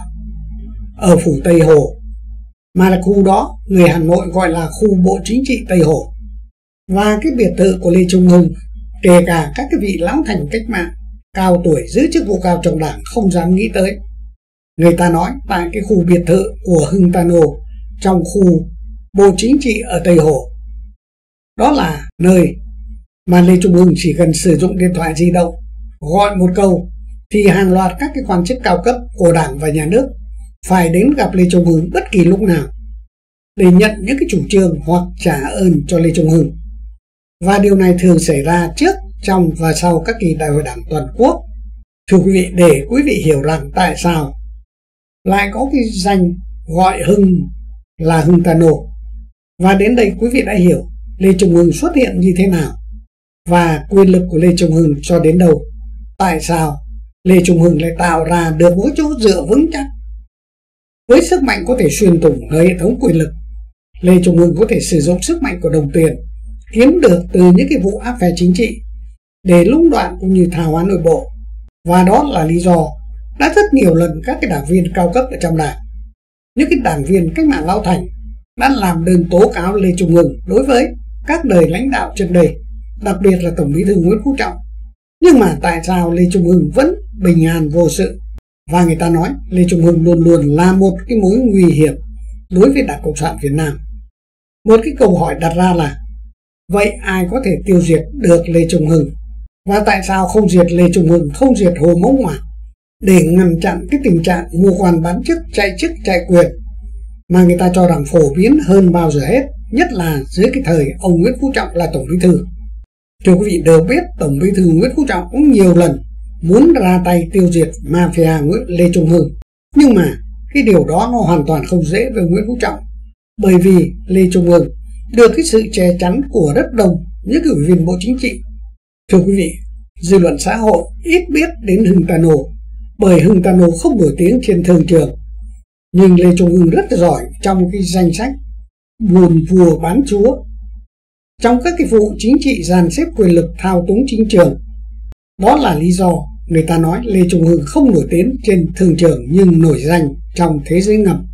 ở phủ Tây Hồ, mà là khu đó người Hà Nội gọi là khu Bộ Chính trị Tây Hồ. Và cái biệt thự của Lê Trung Hưng, kể cả các cái vị lão thành cách mạng cao tuổi giữ chức vụ cao trong đảng không dám nghĩ tới. Người ta nói tại cái khu biệt thự của Hưng Ta Nô trong khu Bộ Chính trị ở Tây Hồ, đó là nơi mà Lê Trung Hưng chỉ cần sử dụng điện thoại di động gọi một câu thì hàng loạt các cái quan chức cao cấp của đảng và nhà nước phải đến gặp Lê Trung Hưng bất kỳ lúc nào để nhận những cái chủ trương hoặc trả ơn cho Lê Trung Hưng. Và điều này thường xảy ra trước, trong và sau các kỳ đại hội đảng toàn quốc. Thưa quý vị, để quý vị hiểu rằng tại sao lại có cái danh gọi Hưng là Hưng Ta Nô. Và đến đây quý vị đã hiểu Lê Trung Hưng xuất hiện như thế nào và quyền lực của Lê Trung Hưng cho đến đâu. Tại sao Lê Trung Hưng lại tạo ra được một chỗ dựa vững chắc với sức mạnh có thể xuyên thủng hệ thống quyền lực. Lê Trung Hưng có thể sử dụng sức mạnh của đồng tiền kiếm được từ những cái vụ áp phe chính trị để lũng đoạn cũng như thao hóa nội bộ. Và đó là lý do đã rất nhiều lần các cái đảng viên cao cấp ở trong đảng, những cái đảng viên cách mạng lão thành đã làm đơn tố cáo Lê Trung Hưng đối với các đời lãnh đạo trước đây, đặc biệt là Tổng Bí thư Nguyễn Phú Trọng. Nhưng mà tại sao Lê Trung Hưng vẫn bình an vô sự? Và người ta nói Lê Trung Hưng luôn luôn là một cái mối nguy hiểm đối với Đảng Cộng sản Việt Nam. Một cái câu hỏi đặt ra là vậy ai có thể tiêu diệt được Lê Trung Hưng? Và tại sao không diệt Lê Trung Hưng, không diệt Hồ Mẫu Ngoạn để ngăn chặn cái tình trạng mua quan bán chức, chạy chức, chạy quyền mà người ta cho rằng phổ biến hơn bao giờ hết, nhất là dưới cái thời ông Nguyễn Phú Trọng là Tổng Bí thư. Thưa quý vị đều biết Tổng Bí thư Nguyễn Phú Trọng cũng nhiều lần muốn ra tay tiêu diệt mafia Nguyễn Lê Trung Hưng. Nhưng mà cái điều đó nó hoàn toàn không dễ với Nguyễn Phú Trọng, bởi vì Lê Trung Hưng được cái sự che chắn của rất đông những ủy viên Bộ Chính trị. Thưa quý vị, dư luận xã hội ít biết đến Hưng Ta Nô bởi Hưng Ta Nô không nổi tiếng trên thương trường. Nhưng Lê Trung Hưng rất giỏi trong cái danh sách buồn vua bán chúa. Trong các cái vụ chính trị dàn xếp quyền lực thao túng chính trường. Đó là lý do người ta nói Lê Trung Hưng không nổi tiếng trên thương trường nhưng nổi danh trong thế giới ngầm.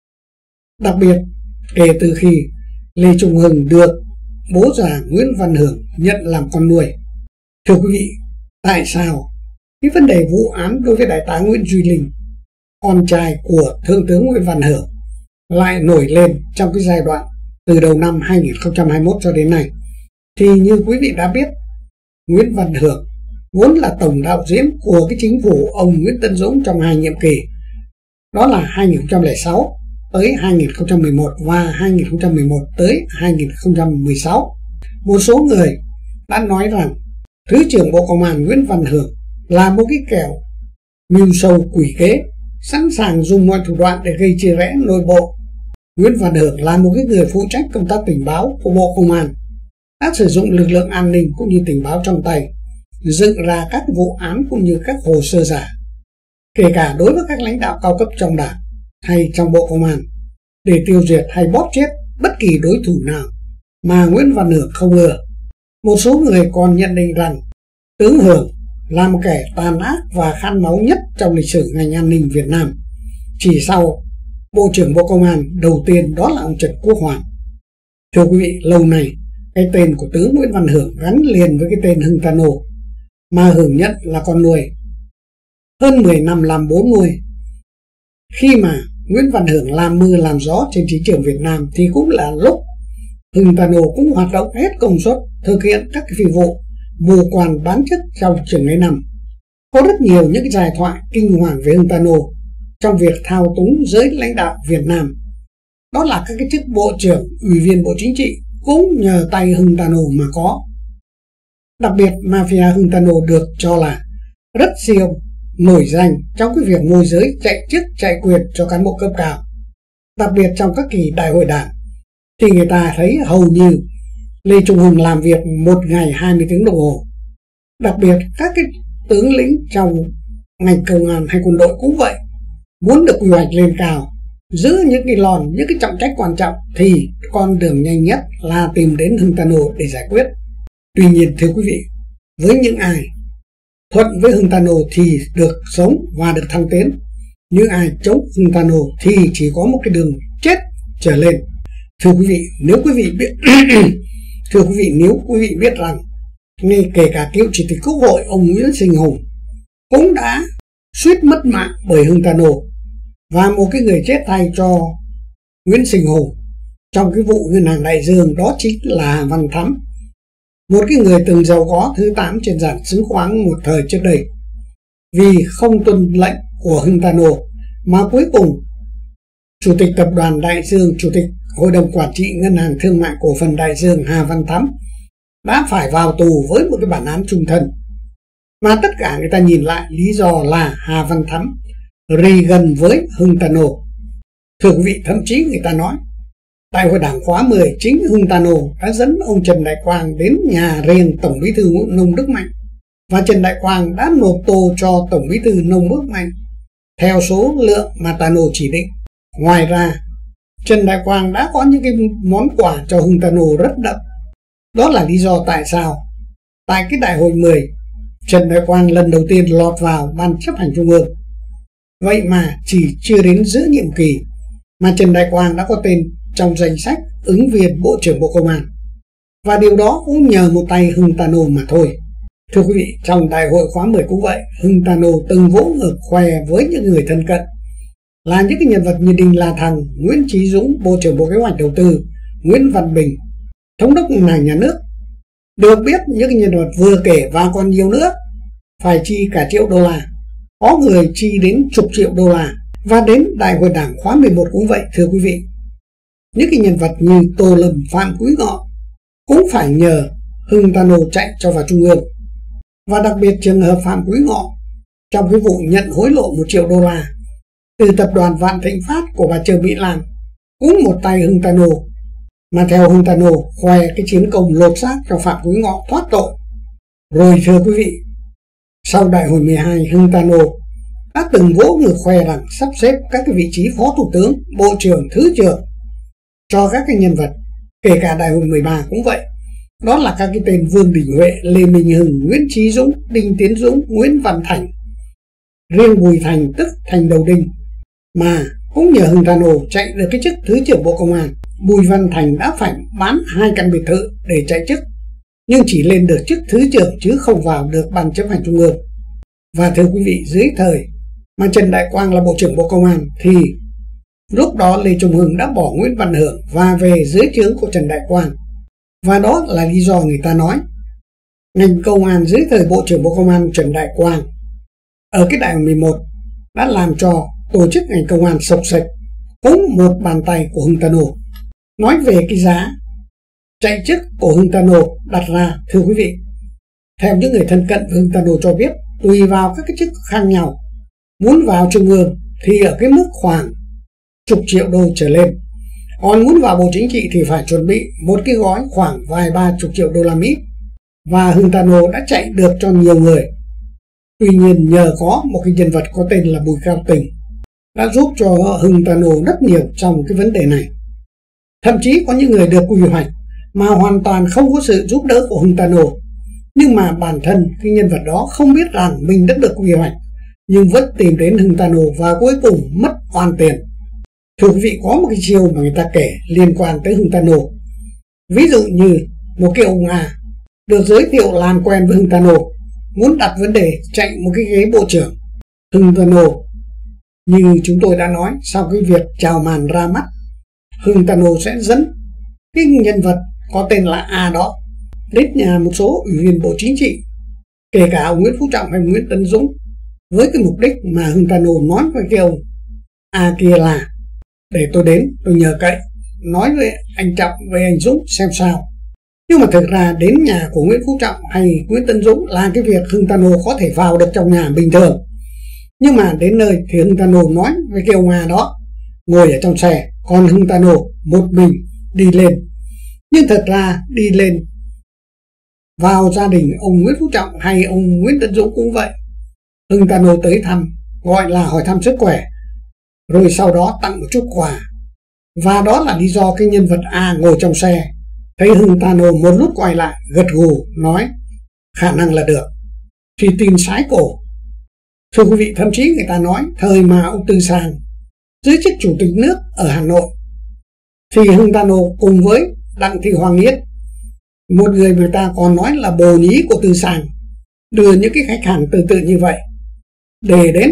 Đặc biệt, kể từ khi Lê Trung Hưng được bố già Nguyễn Văn Hưởng nhận làm con nuôi. Thưa quý vị, tại sao cái vấn đề vụ án đối với đại tá Nguyễn Duy Linh, con trai của Thượng tướng Nguyễn Văn Hưởng, lại nổi lên trong cái giai đoạn từ đầu năm hai nghìn không trăm hai mươi mốt cho đến nay? Thì như quý vị đã biết, Nguyễn Văn Hưởng vốn là tổng đạo diễn của cái chính phủ ông Nguyễn Tấn Dũng trong hai nhiệm kỳ, đó là hai nghìn không trăm lẻ sáu tới hai nghìn không trăm mười một và hai nghìn không trăm mười một tới hai nghìn không trăm mười sáu. Một số người đã nói rằng Thứ trưởng Bộ Công an Nguyễn Văn Hưởng là một cái kẻo mưu sâu quỷ kế, sẵn sàng dùng mọi thủ đoạn để gây chia rẽ nội bộ. Nguyễn Văn Hưởng là một cái người phụ trách công tác tình báo của Bộ Công an, đã sử dụng lực lượng an ninh cũng như tình báo trong tay, dựng ra các vụ án cũng như các hồ sơ giả, kể cả đối với các lãnh đạo cao cấp trong Đảng hay trong Bộ Công an, để tiêu diệt hay bóp chết bất kỳ đối thủ nào mà Nguyễn Văn Hưởng không ưa. Một số người còn nhận định rằng tướng Hưởng là một kẻ tàn ác và khát máu nhất trong lịch sử ngành an ninh Việt Nam, chỉ sau Bộ trưởng Bộ Công an đầu tiên, đó là ông Trần Quốc Hoàn. Thưa quý vị, lâu nay cái tên của tướng Nguyễn Văn Hưởng gắn liền với cái tên Hưng Tano, mà Hưởng nhận là con nuôi. Hơn mười năm làm bố nuôi, khi mà Nguyễn Văn Hưởng làm mưa làm gió trên chính trường Việt Nam thì cũng là lúc Hưng Tano cũng hoạt động hết công suất thực hiện các cái phi vụ mưu quan bán chức trong trường ấy năm. Có rất nhiều những cái giai thoại kinh hoàng về Hưng Tano trong việc thao túng giới lãnh đạo Việt Nam. Đó là các cái chức bộ trưởng, ủy viên Bộ Chính trị cũng nhờ tay Hưng Tano mà có. Đặc biệt mafia Hưng Tano được cho là rất siêu nổi danh trong cái việc môi giới chạy chức chạy quyền cho cán bộ cấp cao. Đặc biệt trong các kỳ đại hội đảng thì người ta thấy hầu như Lê Trung Hưng làm việc một ngày hai mươi tiếng đồng hồ. Đặc biệt các cái tướng lĩnh trong ngành công an hay quân đội cũng vậy, muốn được quy hoạch lên cao, giữ những cái lòn, những cái trọng trách quan trọng thì con đường nhanh nhất là tìm đến Hưng Tano để giải quyết. Tuy nhiên thưa quý vị, với những ai thuận với Hưng Tano thì được sống và được thăng tiến, những ai chống Hưng Tano thì chỉ có một cái đường chết trở lên. Thưa quý vị, nếu quý vị biết thưa quý vị nếu quý vị biết rằng ngay kể cả cựu chủ tịch Quốc hội ông Nguyễn Sinh Hùng cũng đã suýt mất mạng bởi Hưng Tano, và một cái người chết thay cho Nguyễn Sinh Hùng trong cái vụ ngân hàng Đại Dương đó chính là Hà Văn Thắm, một cái người từng giàu có thứ tám trên sàn chứng khoán một thời trước đây, vì không tuân lệnh của Hưng Tano mà cuối cùng Chủ tịch Tập đoàn Đại Dương, Chủ tịch Hội đồng Quản trị Ngân hàng Thương mại Cổ phần Đại Dương Hà Văn Thắm đã phải vào tù với một cái bản án chung thân. Mà tất cả người ta nhìn lại lý do là Hà Văn Thắm rì gần với Hưng Tano. Thưa quý vị, thậm chí người ta nói Đại hội Đảng khóa mười, chính Hưng Tano đã dẫn ông Trần Đại Quang đến nhà riêng Tổng Bí thư Nông Đức Mạnh, và Trần Đại Quang đã nộp tô cho Tổng Bí thư Nông Đức Mạnh theo số lượng mà Tano chỉ định. Ngoài ra, Trần Đại Quang đã có những cái món quà cho Hưng Tano rất đậm. Đó là lý do tại sao tại cái đại hội mười, Trần Đại Quang lần đầu tiên lọt vào Ban chấp hành Trung ương. Vậy mà chỉ chưa đến giữa nhiệm kỳ mà Trần Đại Quang đã có tên trong danh sách ứng viên Bộ trưởng Bộ Công an. Và điều đó cũng nhờ một tay Hưng Tano mà thôi. Thưa quý vị, trong đại hội khóa mười cũng vậy, Hưng Tano từng vỗ ngực khoe với những người thân cận là những cái nhân vật như Đinh La Thăng, Nguyễn Chí Dũng, Bộ trưởng Bộ Kế hoạch Đầu tư, Nguyễn Văn Bình, Thống đốc Ngân hàng Nhà nước. Được biết những cái nhân vật vừa kể và còn nhiều nữa phải chi cả triệu đô la, có người chi đến chục triệu đô la. Và đến đại hội Đảng khóa mười một cũng vậy thưa quý vị. Những cái nhân vật như Tô Lâm, Phạm Quý Ngọ cũng phải nhờ Hưng Tano chạy cho vào Trung ương. Và đặc biệt trường hợp Phạm Quý Ngọ trong cái vụ nhận hối lộ một triệu đô la từ tập đoàn Vạn Thịnh Phát của bà Trương Mỹ Lan cũng một tay Hưng Tano, mà theo Hưng Tano khoe cái chiến công lột xác cho Phạm Quý Ngọ thoát tội. Rồi thưa quý vị, sau đại hội mười hai, Hưng Tano đã từng vỗ ngực khoe rằng sắp xếp các cái vị trí phó thủ tướng, bộ trưởng, thứ trưởng cho các cái nhân vật, kể cả đại hội mười ba cũng vậy. Đó là các cái tên Vương Đình Huệ, Lê Minh Hưng, Nguyễn Chí Dũng, Đinh Tiến Dũng, Nguyễn Văn Thành. Riêng Bùi Thành tức Thành Đầu Đinh mà cũng nhờ Hưng Thano chạy được cái chức Thứ trưởng Bộ Công an, Bùi Văn Thành đã phải bán hai căn biệt thự để chạy chức, nhưng chỉ lên được chức Thứ trưởng chứ không vào được Ban Chấp hành Trung ương. Và thưa quý vị, dưới thời mà Trần Đại Quang là Bộ trưởng Bộ Công an thì lúc đó Lê Trung Hưng đã bỏ Nguyễn Văn Hưởng và về dưới trướng của Trần Đại Quang. Và đó là lý do người ta nói ngành công an dưới thời Bộ trưởng Bộ Công an Trần Đại Quang ở cái đại hội mười một đã làm cho tổ chức ngành công an sộc sạch, cũng một bàn tay của Hưng Thano. Nói về cái giá chạy chức của Hưng Thano đặt ra, thưa quý vị, theo những người thân cận với Hưng Thano cho biết, tùy vào các cái chức khác nhau, muốn vào Trung ương thì ở cái mức khoảng chục triệu đô trở lên, còn muốn vào Bộ Chính trị thì phải chuẩn bị một cái gói khoảng vài ba chục triệu đô la Mỹ. Và Hưng Thano đã chạy được cho nhiều người. Tuy nhiên nhờ có một cái nhân vật có tên là Bùi Cao Tình đã giúp cho Hưng Thano rất nhiều trong cái vấn đề này. Thậm chí có những người được quy hoạch mà hoàn toàn không có sự giúp đỡ của Hưng Thano, nhưng mà bản thân cái nhân vật đó không biết rằng mình đã được quy hoạch nhưng vẫn tìm đến Hưng Thano và cuối cùng mất hoàn tiền. Thưa quý vị, có một cái chiêu mà người ta kể liên quan tới Hưng Thano. Ví dụ như một cái ông A được giới thiệu làm quen với Hưng Thano, muốn đặt vấn đề chạy một cái ghế bộ trưởng. Hưng Thano, như chúng tôi đã nói, sau cái việc chào màn ra mắt, Hưng Thano sẽ dẫn cái nhân vật có tên là A đó đến nhà một số ủy viên Bộ Chính trị, kể cả ông Nguyễn Phú Trọng hay Nguyễn Tấn Dũng, với cái mục đích mà Hưng Thano nói với cái ông A kia là để tôi đến, tôi nhờ cậy, nói với anh Trọng, với anh Dũng xem sao. Nhưng mà thực ra đến nhà của Nguyễn Phú Trọng hay Nguyễn Tấn Dũng là cái việc Hưng Thano có thể vào được trong nhà bình thường. Nhưng mà đến nơi thì Hưng Thano nói với cái ông A đó ngồi ở trong xe, còn Hưng Thano một mình đi lên. Nhưng thật ra đi lên vào gia đình ông Nguyễn Phú Trọng hay ông Nguyễn Tấn Dũng cũng vậy. Hưng Thano tới thăm, gọi là hỏi thăm sức khỏe, rồi sau đó tặng một chút quà. Và đó là lý do cái nhân vật A ngồi trong xe thấy Hưng Thano một lúc quay lại, gật gù nói khả năng là được, thì tin sái cổ. Thưa quý vị, thậm chí người ta nói thời mà ông Từ Sàng giữ chức chủ tịch nước ở Hà Nội thì Hưng Thano cùng với Đặng Thị Hoàng Yến, một người người ta còn nói là bồ nhí của Từ Sàng, đưa những cái khách hàng tương tự như vậy để đến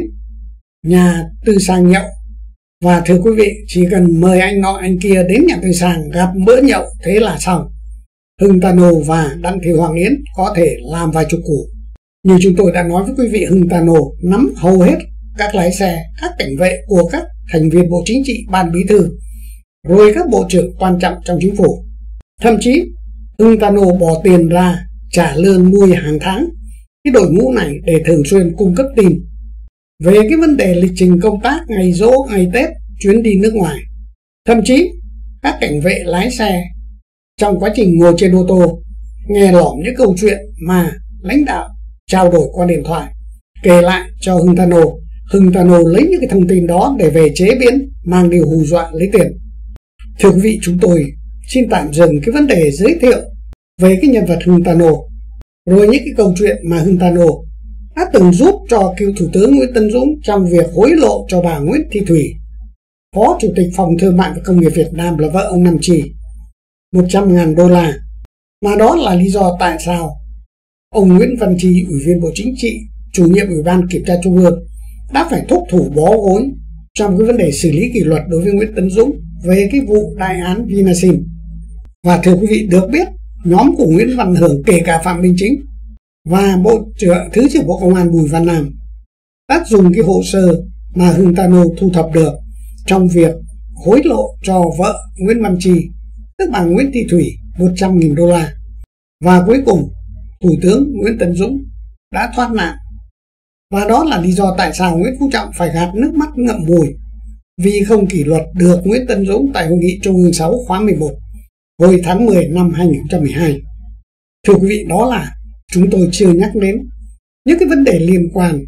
nhà Từ Sàng nhậu. Và thưa quý vị, chỉ cần mời anh nọ anh kia đến nhà Từ Sàng gặp bữa nhậu, thế là xong. Hưng Thano và Đặng Thị Hoàng Yến có thể làm vài chục củ. Như chúng tôi đã nói với quý vị, Hưng Thano nắm hầu hết các lái xe, các cảnh vệ của các thành viên Bộ Chính trị, Ban Bí thư, rồi các bộ trưởng quan trọng trong chính phủ. Thậm chí Hưng Thano bỏ tiền ra trả lương nuôi hàng tháng cái đội ngũ này để thường xuyên cung cấp tin về cái vấn đề lịch trình công tác, ngày giỗ, ngày Tết, chuyến đi nước ngoài. Thậm chí các cảnh vệ lái xe trong quá trình ngồi trên ô tô nghe lỏm những câu chuyện mà lãnh đạo trao đổi qua điện thoại, kể lại cho Hưng Thano. Hưng Thano lấy những cái thông tin đó để về chế biến, mang đi hù dọa lấy tiền. Thưa quý vị, chúng tôi xin tạm dừng cái vấn đề giới thiệu về cái nhân vật Hưng Thano, rồi những cái câu chuyện mà Hưng Thano đã từng giúp cho cựu Thủ tướng Nguyễn Tấn Dũng trong việc hối lộ cho bà Nguyễn Thị Thủy, Phó Chủ tịch Phòng Thương mại và Công nghiệp Việt Nam, là vợ ông Nam Trì, một trăm ngàn đô la. Mà đó là lý do tại sao ông Nguyễn Văn Trì, Ủy viên Bộ Chính trị, Chủ nhiệm Ủy ban Kiểm tra Trung ương, đã phải thúc thủ bó gối trong cái vấn đề xử lý kỷ luật đối với Nguyễn Tấn Dũng về cái vụ đại án Vinasin. Và thưa quý vị, được biết nhóm của Nguyễn Văn Hưởng, kể cả Phạm Minh Chính và Bộ trưởng Thứ trưởng Bộ Công an Bùi Văn Nam, đã dùng cái hồ sơ mà Hưng Thano thu thập được trong việc hối lộ cho vợ Nguyễn Văn Trì, tức bà Nguyễn Thị Thủy, một trăm nghìn đô la. Và cuối cùng Thủ tướng Nguyễn Tấn Dũng đã thoát nạn. Và đó là lý do tại sao Nguyễn Phú Trọng phải gạt nước mắt ngậm ngùi vì không kỷ luật được Nguyễn Tấn Dũng tại Hội nghị Trung ương sáu khóa mười một hồi tháng mười năm hai nghìn không trăm mười hai. Thưa quý vị, đó là chúng tôi chưa nhắc đến những cái vấn đề liên quan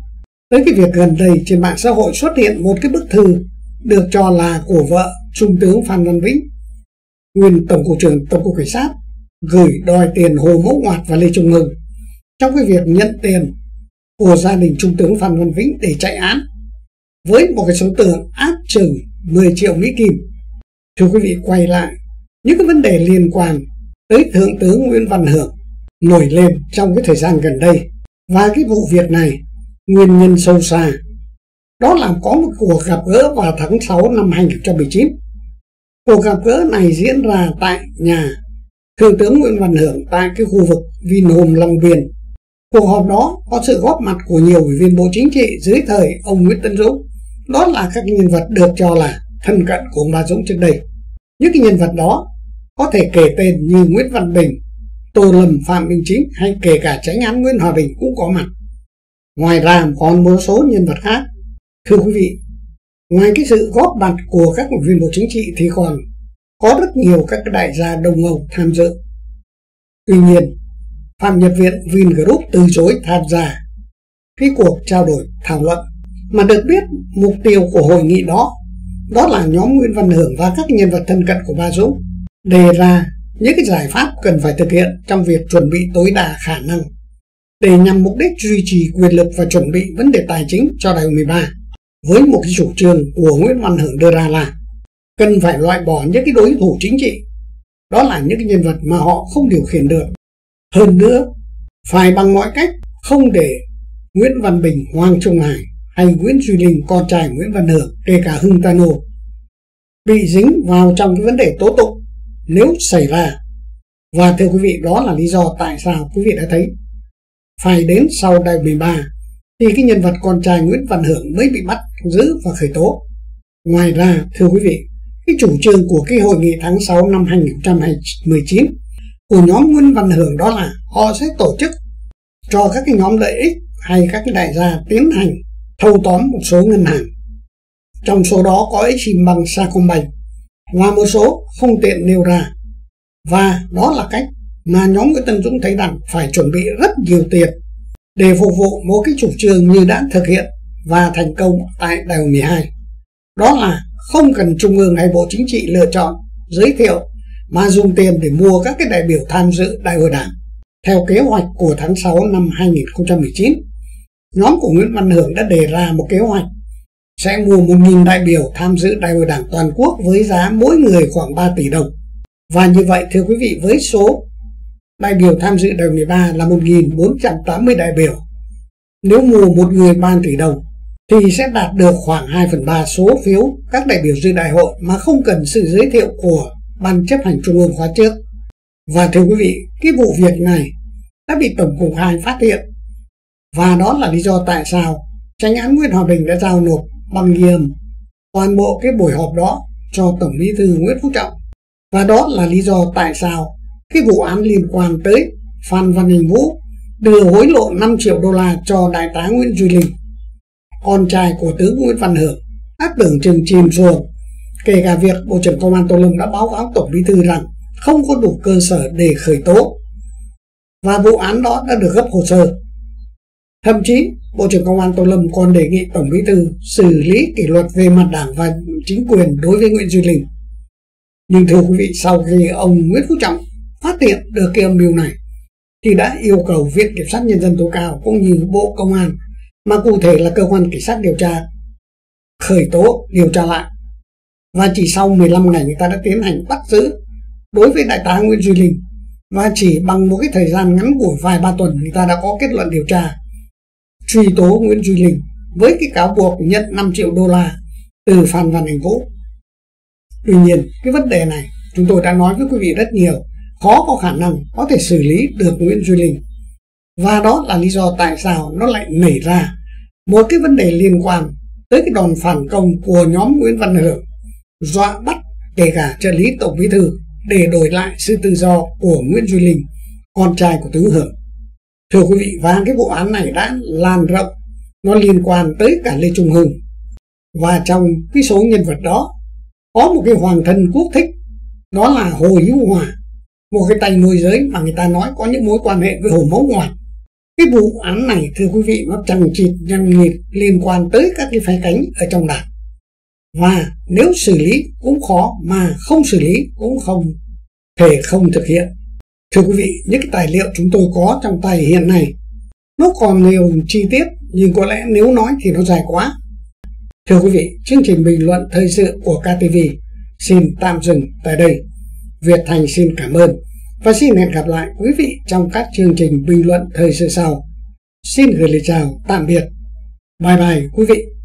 tới cái việc gần đây trên mạng xã hội xuất hiện một cái bức thư được cho là của vợ Trung tướng Phan Văn Vĩnh, nguyên Tổng cục trưởng Tổng cục Cảnh sát, gửi đòi tiền Hồ Mẫu Ngoạt và Lê Trung Hưng trong cái việc nhận tiền của gia đình Trung tướng Phan Văn Vĩnh để chạy án với một cái số tiền áp chừng mười triệu Mỹ Kim. Thưa quý vị, quay lại những cái vấn đề liên quan tới Thượng tướng Nguyễn Văn Hưởng nổi lên trong cái thời gian gần đây, và cái vụ việc này nguyên nhân sâu xa đó là có một cuộc gặp gỡ vào tháng sáu năm hai nghìn không trăm mười chín. Cuộc gặp gỡ này diễn ra tại nhà Thượng tướng Nguyễn Văn Hưởng tại cái khu vực Vinhome Long Biên. Cuộc họp đó có sự góp mặt của nhiều ủy viên Bộ Chính trị dưới thời ông Nguyễn Tấn Dũng. Đó là các nhân vật được cho là thân cận của ông Ba Dũng trước đây. Những cái nhân vật đó có thể kể tên như Nguyễn Văn Bình, Tô Lâm, Phạm Minh Chính, hay kể cả chánh án Nguyễn Hòa Bình cũng có mặt. Ngoài ra còn một số nhân vật khác. Thưa quý vị, ngoài cái sự góp mặt của các ủy viên Bộ Chính trị thì còn có rất nhiều các đại gia Đông Âu tham dự. Tuy nhiên, Phạm Nhật Viện Vingroup từ chối tham gia cái cuộc trao đổi thảo luận, mà được biết mục tiêu của hội nghị đó đó là nhóm Nguyễn Văn Hưởng và các nhân vật thân cận của Ba Dũng đề ra những cái giải pháp cần phải thực hiện trong việc chuẩn bị tối đa khả năng để nhằm mục đích duy trì quyền lực và chuẩn bị vấn đề tài chính cho đại hội mười ba, với một cái chủ trương của Nguyễn Văn Hưởng đưa ra là cần phải loại bỏ những cái đối thủ chính trị, đó là những cái nhân vật mà họ không điều khiển được. Hơn nữa, phải bằng mọi cách không để Nguyễn Văn Bình, Hoàng Trung Hải hay Nguyễn Duy Linh, con trai Nguyễn Văn Hưởng, kể cả Hưng Tano, bị dính vào trong cái vấn đề tố tụng nếu xảy ra. Và thưa quý vị, đó là lý do tại sao quý vị đã thấy phải đến sau đại mười ba thì cái nhân vật con trai Nguyễn Văn Hưởng mới bị bắt giữ và khởi tố. Ngoài ra, thưa quý vị, cái chủ trương của cái hội nghị tháng sáu năm hai nghìn không trăm mười chín của nhóm Nguyễn Văn Hưởng đó là họ sẽ tổ chức cho các cái nhóm lợi ích hay các cái đại gia tiến hành thâu tóm một số ngân hàng. Trong số đó có Eximbank, Sacombank và một số không tiện nêu ra. Và đó là cách mà nhóm Nguyễn Tấn Dũng thấy rằng phải chuẩn bị rất nhiều tiền để phục vụ một cái chủ trương như đã thực hiện và thành công tại đại hội mười hai. Đó là không cần Trung ương hay Bộ Chính trị lựa chọn, giới thiệu, mà dùng tiền để mua các cái đại biểu tham dự đại hội đảng. Theo kế hoạch của tháng sáu năm hai nghìn không trăm mười chín, nhóm của Nguyễn Văn Hưởng đã đề ra một kế hoạch sẽ mua một nghìn đại biểu tham dự đại hội đảng toàn quốc với giá mỗi người khoảng ba tỷ đồng. Và như vậy, thưa quý vị, với số đại biểu tham dự đại hội mười ba là một nghìn bốn trăm tám mươi đại biểu, nếu mua một người ba tỷ đồng thì sẽ đạt được khoảng hai phần ba số phiếu các đại biểu dự đại hội mà không cần sự giới thiệu của Ban chấp hành Trung ương khóa trước. Và thưa quý vị, cái vụ việc này đã bị Tổng cục hai phát hiện, và đó là lý do tại sao chánh án Nguyễn Hòa Bình đã giao nộp băng ghi âm toàn bộ cái buổi họp đó cho Tổng Bí thư Nguyễn Phú Trọng. Và đó là lý do tại sao cái vụ án liên quan tới Phan Văn Anh Vũ đưa hối lộ năm triệu đô la cho đại tá Nguyễn Duy Linh, con trai của tướng Nguyễn Văn Hưởng, đã tưởng chừng chìm xuồng, kể cả việc Bộ trưởng Công an Tô Lâm đã báo cáo Tổng Bí thư rằng không có đủ cơ sở để khởi tố, và vụ án đó đã được gấp hồ sơ. Thậm chí Bộ trưởng Công an Tô Lâm còn đề nghị Tổng Bí thư xử lý kỷ luật về mặt đảng và chính quyền đối với Nguyễn Duy Linh. Nhưng thưa quý vị, sau khi ông Nguyễn Phú Trọng phát hiện được cái âm mưu này thì đã yêu cầu Viện Kiểm sát Nhân dân tối cao cũng như Bộ Công an, mà cụ thể là cơ quan cảnh sát điều tra, khởi tố điều tra lại. Và chỉ sau mười lăm ngày người ta đã tiến hành bắt giữ đối với đại tá Nguyễn Duy Linh, và chỉ bằng một cái thời gian ngắn ngủi vài ba tuần người ta đã có kết luận điều tra truy tố Nguyễn Duy Linh với cái cáo buộc nhận năm triệu đô la từ Phan Văn Anh Vũ. Tuy nhiên, cái vấn đề này chúng tôi đã nói với quý vị rất nhiều, khó có khả năng có thể xử lý được Nguyễn Duy Linh. Và đó là lý do tại sao nó lại nảy ra một cái vấn đề liên quan tới cái đòn phản công của nhóm Nguyễn Văn Hưởng, dọa bắt kể cả trợ lý Tổng Bí thư để đổi lại sự tự do của Nguyễn Duy Linh, con trai của tướng Hưởng. Thưa quý vị, và cái vụ án này đã lan rộng, nó liên quan tới cả Lê Trung Hưng. Và trong cái số nhân vật đó có một cái hoàng thân quốc thích, đó là Hồ Hữu Hòa, một cái tay môi giới mà người ta nói có những mối quan hệ với Hồ Mẫu Ngoạt. Cái vụ án này thưa quý vị, nó chằng chịt nhằng nhịt liên quan tới các cái phe cánh ở trong đảng. Và nếu xử lý cũng khó, mà không xử lý cũng không thể không thực hiện. Thưa quý vị, những cái tài liệu chúng tôi có trong tay hiện nay nó còn nhiều chi tiết, nhưng có lẽ nếu nói thì nó dài quá. Thưa quý vị, chương trình bình luận thời sự của ca tê vê xin tạm dừng tại đây. Việt Thành xin cảm ơn và xin hẹn gặp lại quý vị trong các chương trình bình luận thời sự sau. Xin gửi lời chào tạm biệt. Bye bye quý vị.